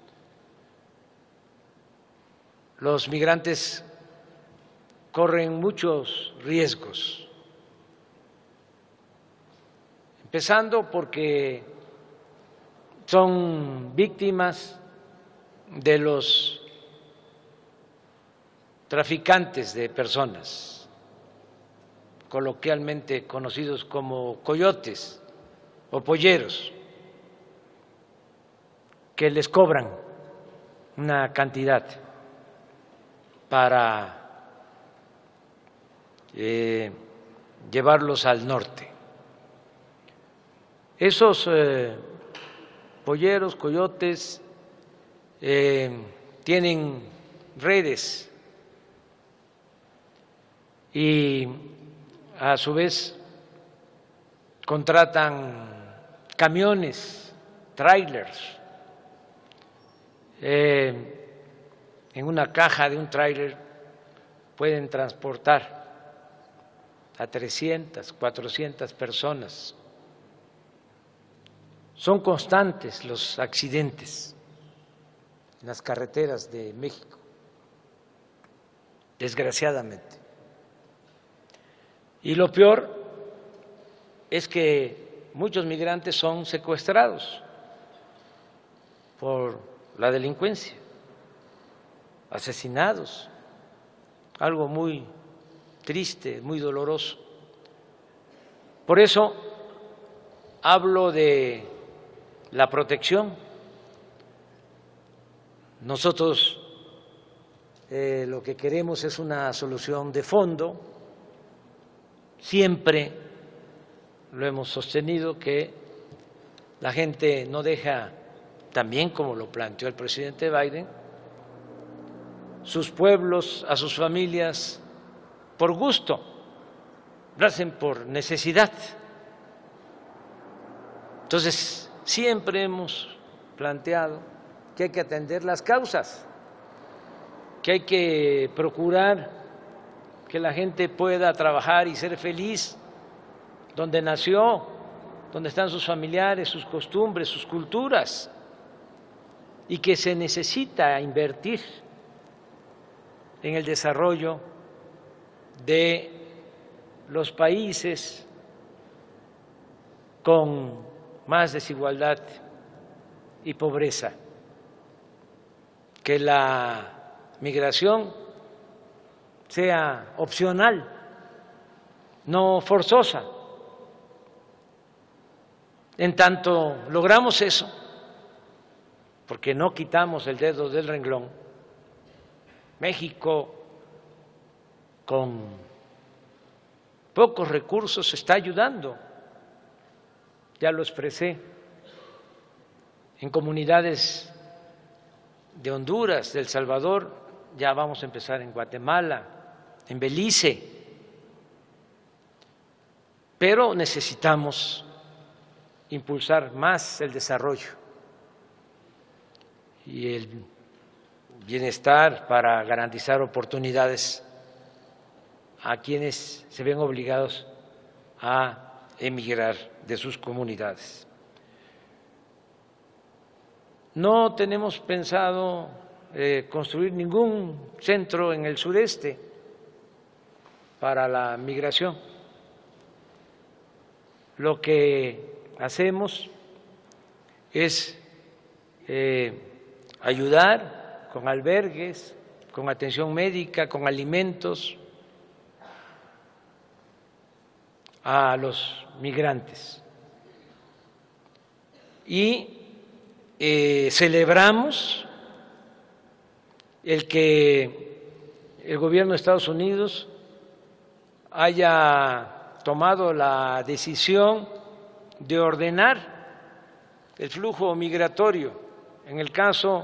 los migrantes corren muchos riesgos, empezando porque son víctimas de los traficantes de personas, coloquialmente conocidos como coyotes o polleros, que les cobran una cantidad para eh, llevarlos al norte. Esos eh, polleros, coyotes, eh, tienen redes y a su vez contratan camiones, trailers. Eh, en una caja de un tráiler pueden transportar a trescientas, cuatrocientas personas. Son constantes los accidentes en las carreteras de México, desgraciadamente. Y lo peor es que muchos migrantes son secuestrados por la delincuencia, asesinados, algo muy triste, muy doloroso. Por eso hablo de la protección. Nosotros eh, lo que queremos es una solución de fondo siempre lo hemos sostenido, que la gente no deja, también como lo planteó el presidente Biden, sus pueblos, a sus familias por gusto, lo hacen por necesidad. Entonces, siempre hemos planteado que hay que atender las causas, que hay que procurar que la gente pueda trabajar y ser feliz donde nació, donde están sus familiares, sus costumbres, sus culturas, y que se necesita invertir en el desarrollo de los países con más desigualdad y pobreza, que la migración sea opcional, no forzosa. En tanto logramos eso, porque no quitamos el dedo del renglón, México con pocos recursos está ayudando, ya lo expresé, en comunidades de Honduras, de El Salvador, ya vamos a empezar en Guatemala, en Belice, pero necesitamos impulsar más el desarrollo y el bienestar para garantizar oportunidades a quienes se ven obligados a emigrar de sus comunidades. No tenemos pensado eh, construir ningún centro en el sureste para la migración. Lo que hacemos es eh, ayudar con albergues, con atención médica, con alimentos a los migrantes. Y eh, celebramos el que el gobierno de Estados Unidos haya tomado la decisión de ordenar el flujo migratorio en el caso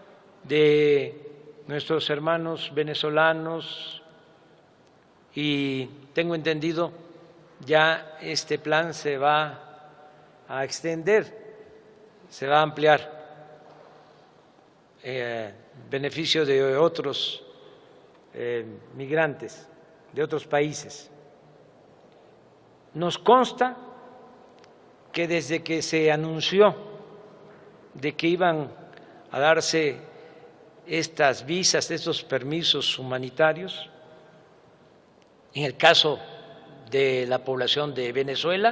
de nuestros hermanos venezolanos, y tengo entendido ya este plan se va a extender, se va a ampliar eh, beneficio de otros eh, migrantes de otros países. Nos consta que desde que se anunció de que iban a darse estas visas, estos permisos humanitarios, en el caso de la población de Venezuela,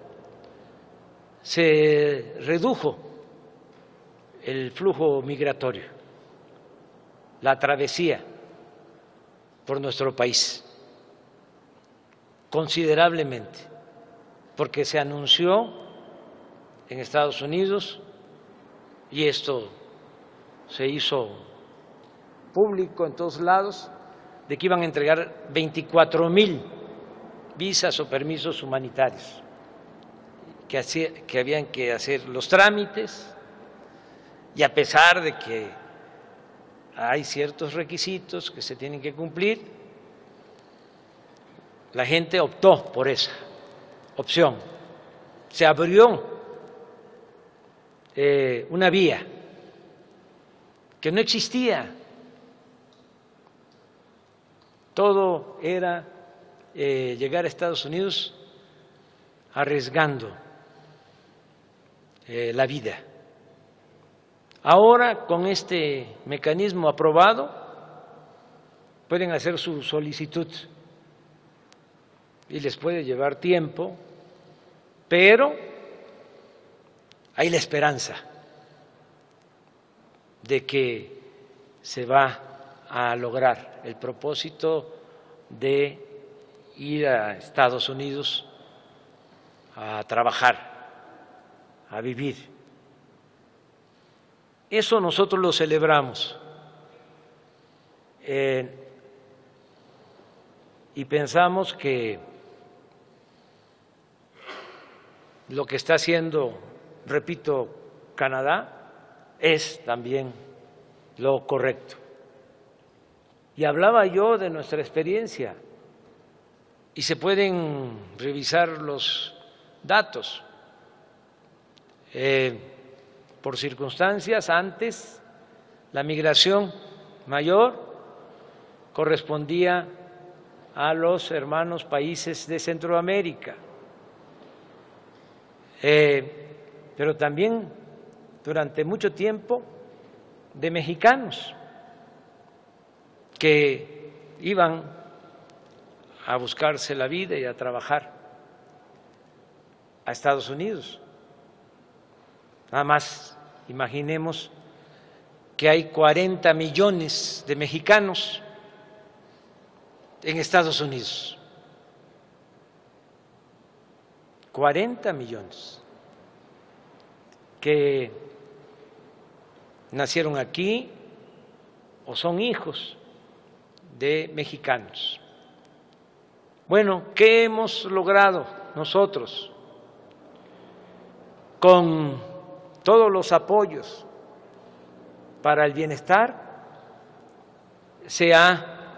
se redujo el flujo migratorio, la travesía por nuestro país, considerablemente, porque se anunció en Estados Unidos, y esto se hizo público en todos lados, de que iban a entregar veinticuatro mil visas o permisos humanitarios, que, hacía, que habían que hacer los trámites, y a pesar de que hay ciertos requisitos que se tienen que cumplir, la gente optó por esa opción. Se abrió eh, una vía que no existía. Todo era eh, llegar a Estados Unidos arriesgando eh, la vida. Ahora, con este mecanismo aprobado, pueden hacer su solicitud y les puede llevar tiempo, pero hay la esperanza de que se va a lograr el propósito de ir a Estados Unidos a trabajar, a vivir. Eso nosotros lo celebramos eh, y pensamos que lo que está haciendo, repito, Canadá es también lo correcto. Y hablaba yo de nuestra experiencia y se pueden revisar los datos. Eh, por circunstancias, antes la migración mayor correspondía a los hermanos países de Centroamérica, eh, pero también durante mucho tiempo de mexicanos que iban a buscarse la vida y a trabajar a Estados Unidos. Nada más imaginemos que hay cuarenta millones de mexicanos en Estados Unidos. cuarenta millones que nacieron aquí o son hijos de mexicanos. Bueno, ¿qué hemos logrado nosotros con todos los apoyos para el bienestar? Se ha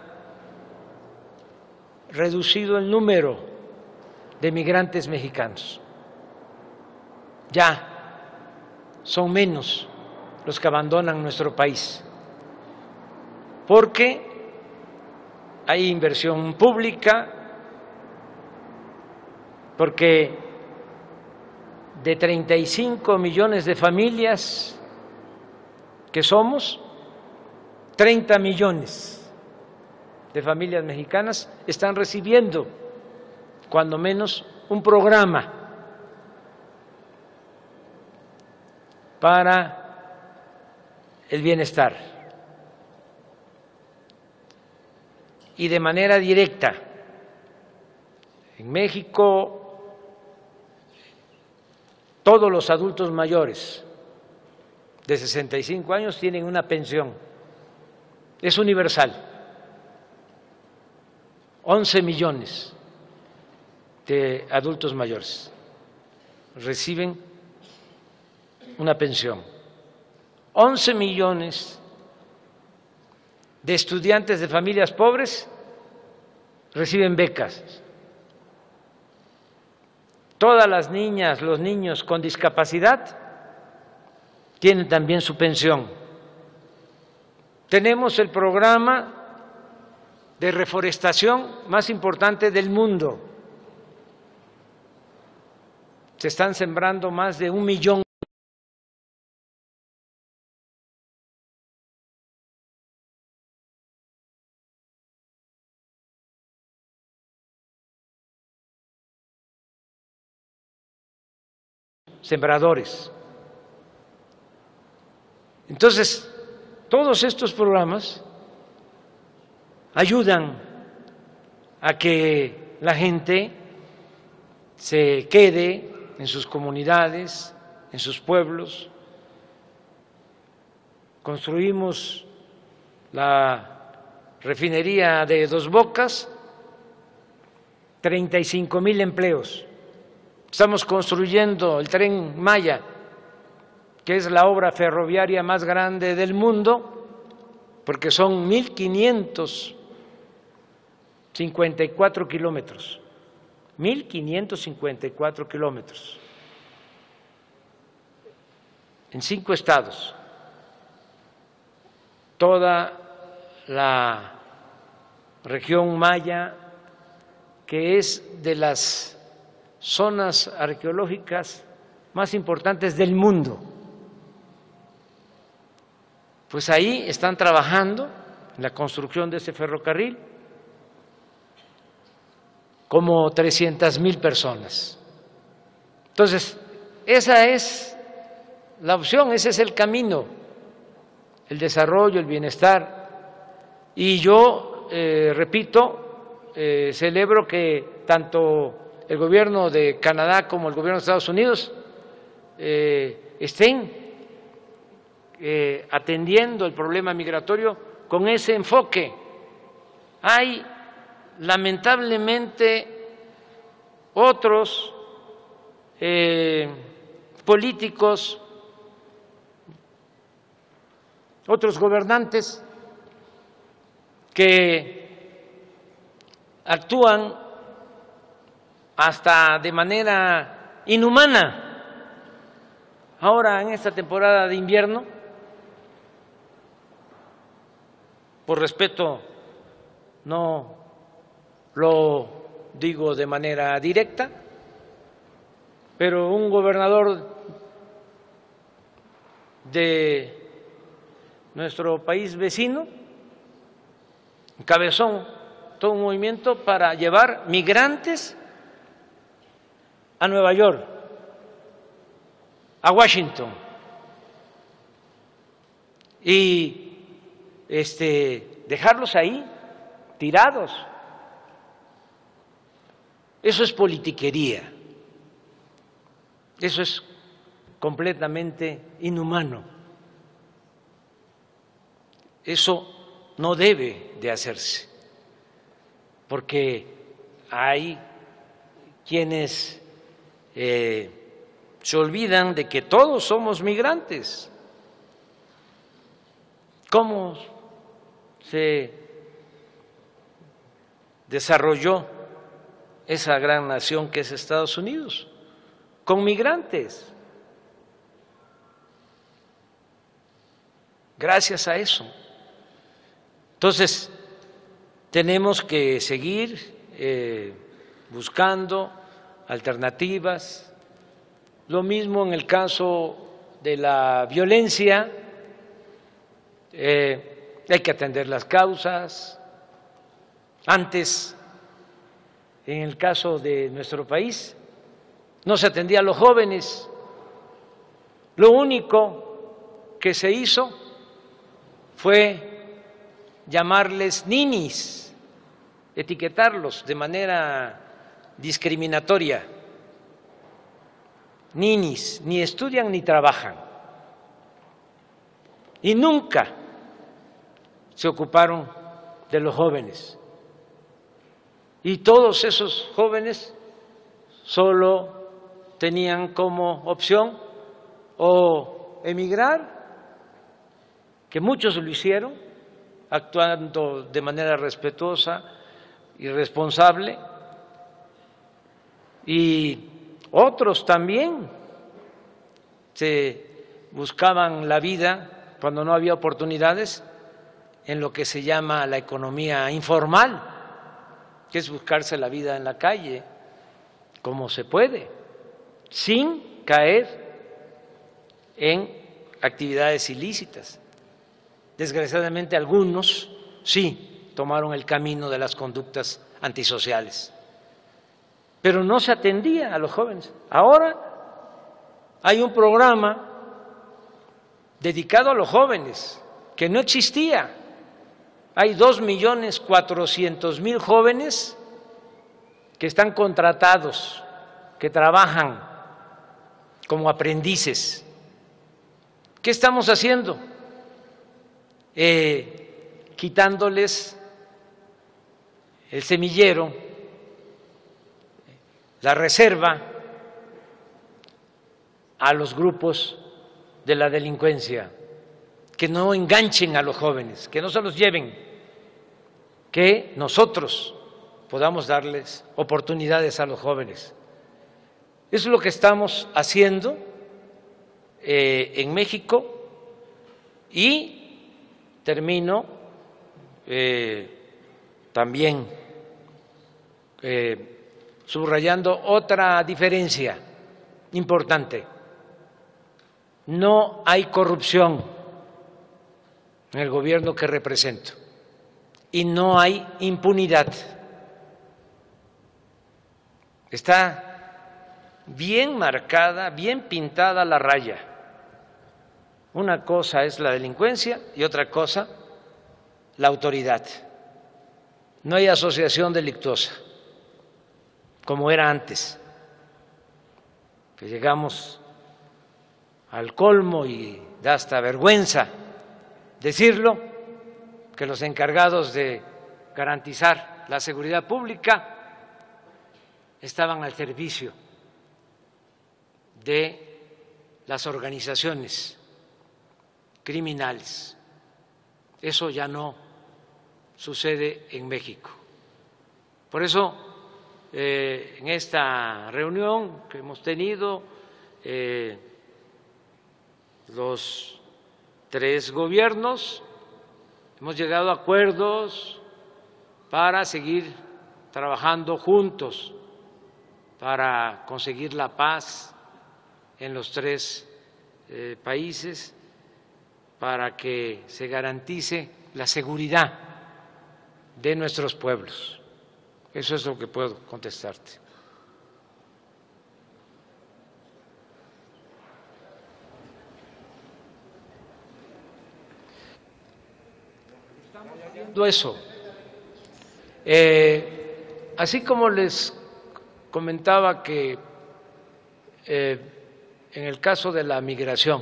reducido el número de migrantes mexicanos. Ya son menos los que abandonan nuestro país, porque hay inversión pública, porque de treinta y cinco millones de familias que somos, treinta millones de familias mexicanas están recibiendo cuando menos un programa para el bienestar y de manera directa. En México, todos los adultos mayores de sesenta y cinco años tienen una pensión, es universal. once millones de adultos mayores reciben una pensión. once millones de estudiantes de familias pobres reciben becas. Todas las niñas, los niños con discapacidad tienen también su pensión. Tenemos el programa de reforestación más importante del mundo. Se están sembrando más de un millón sembradores. Entonces, todos estos programas ayudan a que la gente se quede en sus comunidades, en sus pueblos. Construimos la refinería de Dos Bocas, treinta y cinco mil empleos. Estamos construyendo el Tren Maya, que es la obra ferroviaria más grande del mundo, porque son mil quinientos cincuenta y cuatro kilómetros, mil quinientos cincuenta y cuatro kilómetros en cinco estados. Toda la región maya, que es de las zonas arqueológicas más importantes del mundo, pues ahí están trabajando en la construcción de ese ferrocarril como trescientas mil personas. Entonces, esa es la opción, ese es el camino, el desarrollo, el bienestar. Y yo, eh, repito, eh, celebro que tanto el gobierno de Canadá como el gobierno de Estados Unidos eh, estén eh, atendiendo el problema migratorio con ese enfoque. Hay lamentablemente otros eh, políticos, otros gobernantes que actúan hasta de manera inhumana. Ahora, en esta temporada de invierno, por respeto, no lo digo de manera directa, pero un gobernador de nuestro país vecino encabezó todo un movimiento para llevar migrantes a Nueva York, a Washington, y este, dejarlos ahí tirados. Eso es politiquería, eso es completamente inhumano, eso no debe de hacerse, porque hay quienes eh, se olvidan de que todos somos migrantes. ¿Cómo se desarrolló esa gran nación que es Estados Unidos? Con migrantes. Gracias a eso. Entonces, tenemos que seguir eh, buscando alternativas. Lo mismo en el caso de la violencia, eh, hay que atender las causas. Antes, en el caso de nuestro país, no se atendía a los jóvenes. Lo único que se hizo fue llamarles ninis, etiquetarlos de manera discriminatoria. Ninis, ni estudian ni trabajan. Y nunca se ocuparon de los jóvenes. Y todos esos jóvenes solo tenían como opción o emigrar, que muchos lo hicieron, actuando de manera respetuosa y responsable, y otros también se buscaban la vida cuando no había oportunidades en lo que se llama la economía informal, que es buscarse la vida en la calle, como se puede, sin caer en actividades ilícitas. Desgraciadamente algunos sí tomaron el camino de las conductas antisociales, pero no se atendía a los jóvenes. Ahora hay un programa dedicado a los jóvenes que no existía. Hay dos millones cuatrocientos mil jóvenes que están contratados, que trabajan como aprendices. ¿Qué estamos haciendo? Eh, quitándoles el semillero, la reserva a los grupos de la delincuencia, que no enganchen a los jóvenes, que no se los lleven, que nosotros podamos darles oportunidades a los jóvenes. Eso es lo que estamos haciendo eh, en México. Y termino eh, también eh, subrayando otra diferencia importante. No hay corrupción en el gobierno que represento y no hay impunidad. Está bien marcada, bien pintada la raya. Una cosa es la delincuencia y otra cosa la autoridad. No hay asociación delictuosa, como era antes, que llegamos al colmo y da hasta vergüenza decirlo, que los encargados de garantizar la seguridad pública estaban al servicio de las organizaciones criminales. Eso ya no sucede en México. Por eso, eh, en esta reunión que hemos tenido, eh, los tres gobiernos hemos llegado a acuerdos para seguir trabajando juntos para conseguir la paz en los tres eh, países, para que se garantice la seguridad de nuestros pueblos. Eso es lo que puedo contestarte. Estamos haciendo eso. Eh, así como les comentaba que eh, en el caso de la migración,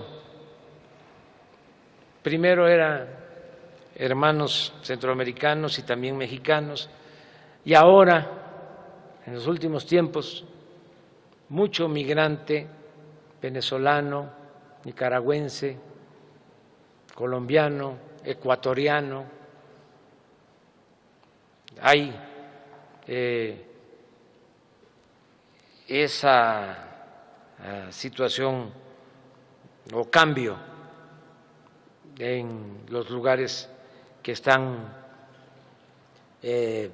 primero eran hermanos centroamericanos y también mexicanos, y ahora, en los últimos tiempos, mucho migrante venezolano, nicaragüense, colombiano, ecuatoriano. Hay eh, esa uh, situación o cambio en los lugares que están eh,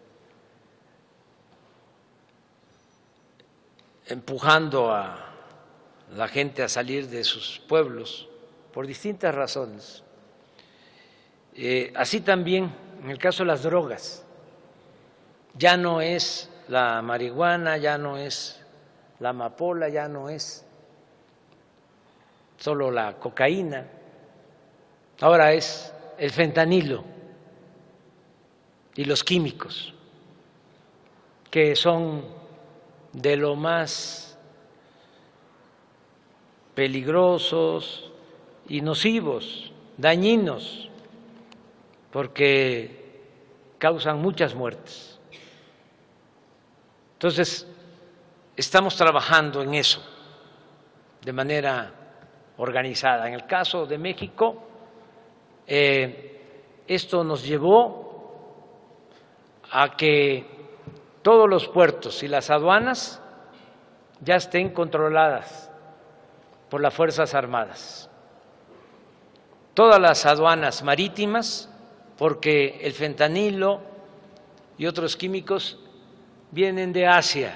empujando a la gente a salir de sus pueblos por distintas razones. Eh, así también en el caso de las drogas, ya no es la marihuana, ya no es la amapola, ya no es solo la cocaína, ahora es el fentanilo y los químicos, que son de lo más peligrosos y nocivos, dañinos, porque causan muchas muertes. Entonces, estamos trabajando en eso de manera organizada. En el caso de México, eh, esto nos llevó a que todos los puertos y las aduanas ya estén controladas por las Fuerzas Armadas. Todas las aduanas marítimas, porque el fentanilo y otros químicos vienen de Asia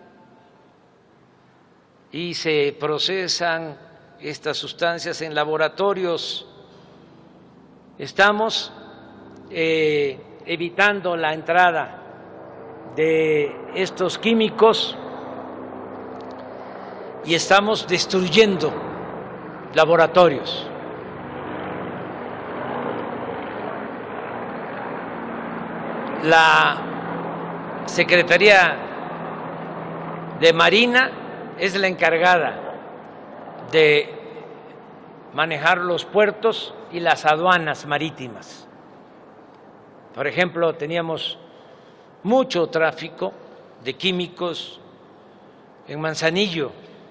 y se procesan estas sustancias en laboratorios. Estamos eh, evitando la entrada de estos químicos y estamos destruyendo laboratorios. La Secretaría de Marina es la encargada de manejar los puertos y las aduanas marítimas. Por ejemplo, teníamos mucho tráfico de químicos en Manzanillo,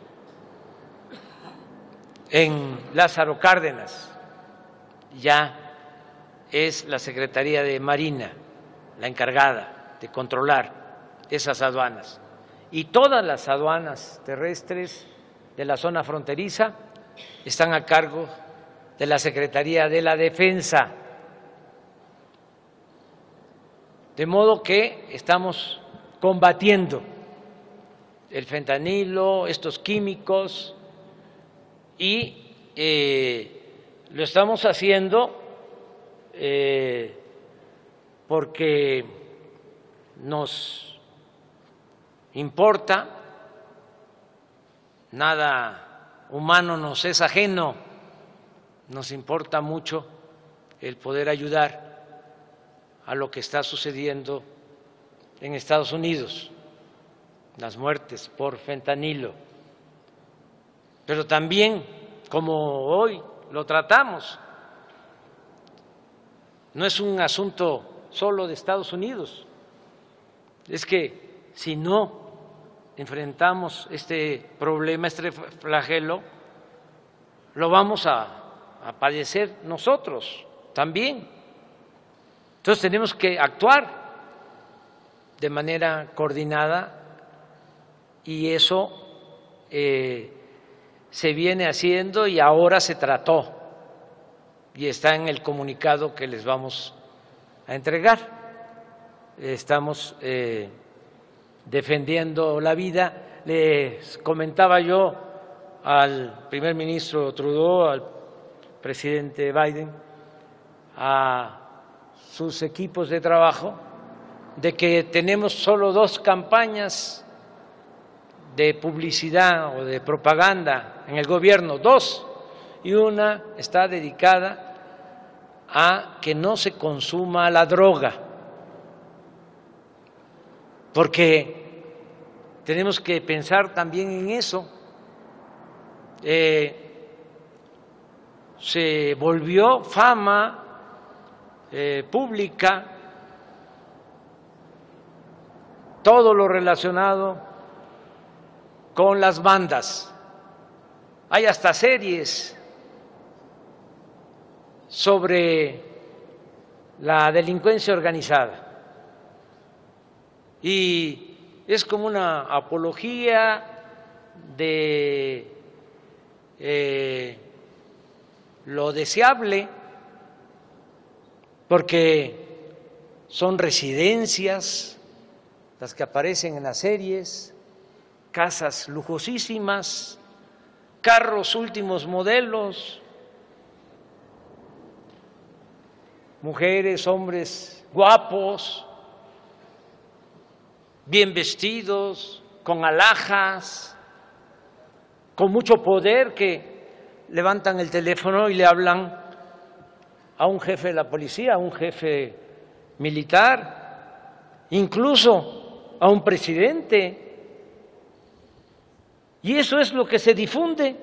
en Lázaro Cárdenas. Ya es la Secretaría de Marina la encargada de controlar esas aduanas. Y todas las aduanas terrestres de la zona fronteriza están a cargo de la Secretaría de la Defensa. De modo que estamos combatiendo el fentanilo, estos químicos, y eh, lo estamos haciendo eh, porque nos importa, nada humano nos es ajeno, nos importa mucho el poder ayudar a lo que está sucediendo en Estados Unidos, las muertes por fentanilo. Pero también, como hoy lo tratamos, no es un asunto solo de Estados Unidos, es que si no enfrentamos este problema, este flagelo, lo vamos a, a padecer nosotros también. Entonces tenemos que actuar de manera coordinada y eso eh, se viene haciendo y ahora se trató y está en el comunicado que les vamos a entregar. Estamos eh, defendiendo la vida. Les comentaba yo al primer ministro Trudeau, al presidente Biden, a sus equipos de trabajo, de que tenemos solo dos campañas de publicidad o de propaganda en el gobierno, dos, y una está dedicada a que no se consuma la droga, porque tenemos que pensar también en eso. Eh, se volvió fama eh, pública todo lo relacionado con las bandas. Hay hasta series sobre la delincuencia organizada y es como una apología de eh, lo deseable, porque son residencias las que aparecen en las series, casas lujosísimas, carros últimos modelos, mujeres, hombres guapos, bien vestidos, con alhajas, con mucho poder, que levantan el teléfono y le hablan a un jefe de la policía, a un jefe militar, incluso a un presidente. Y eso es lo que se difunde.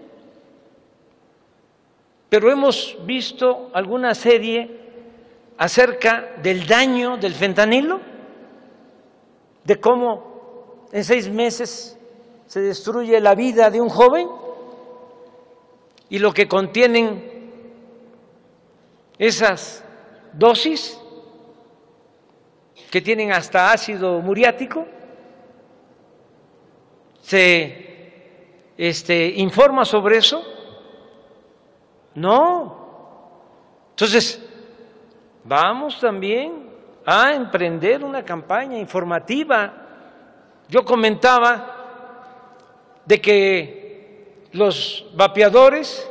Pero hemos visto alguna serie acerca del daño del fentanilo, de cómo en seis meses se destruye la vida de un joven y lo que contienen esas dosis que tienen hasta ácido muriático. ¿Se este, informa sobre eso? No. Entonces, vamos también a emprender una campaña informativa. Yo comentaba de que los vapeadores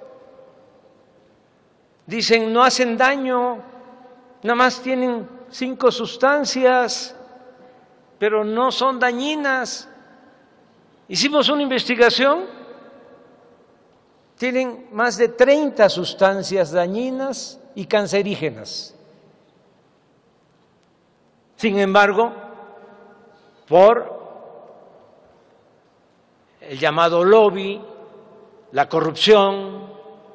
dicen no hacen daño, nada más tienen cinco sustancias, pero no son dañinas. Hicimos una investigación, tienen más de treinta sustancias dañinas y cancerígenas. Sin embargo, por el llamado lobby, la corrupción,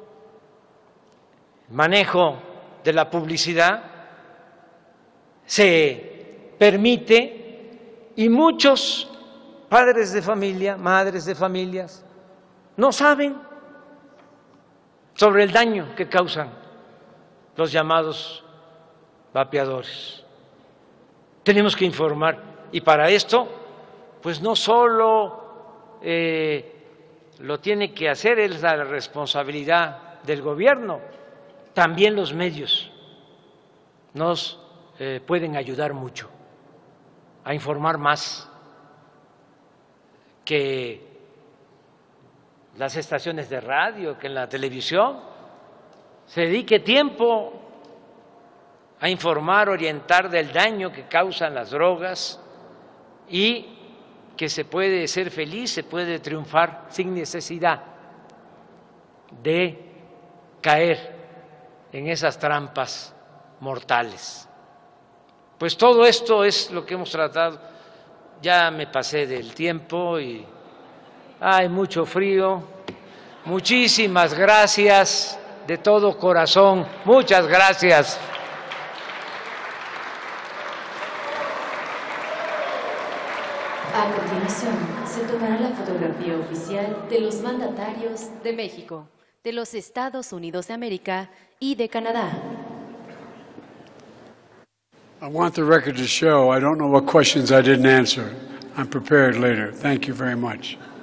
el manejo de la publicidad, se permite y muchos padres de familia, madres de familias, no saben sobre el daño que causan los llamados vapeadores. Tenemos que informar y para esto, pues no solo eh, lo tiene que hacer, es la responsabilidad del gobierno, también los medios nos eh, pueden ayudar mucho a informar más, que las estaciones de radio, que en la televisión se dedique tiempo a informar, orientar del daño que causan las drogas y que se puede ser feliz, se puede triunfar sin necesidad de caer en esas trampas mortales. Pues todo esto es lo que hemos tratado. Ya me pasé del tiempo y hay mucho frío. Muchísimas gracias de todo corazón. Muchas gracias. A continuación, continuación, se tomará la fotografía oficial de los mandatarios de México, de los Estados Unidos de América y de Canadá. I want the record to show I don't know what questions I didn't answer. I'm prepared later. Thank you very much.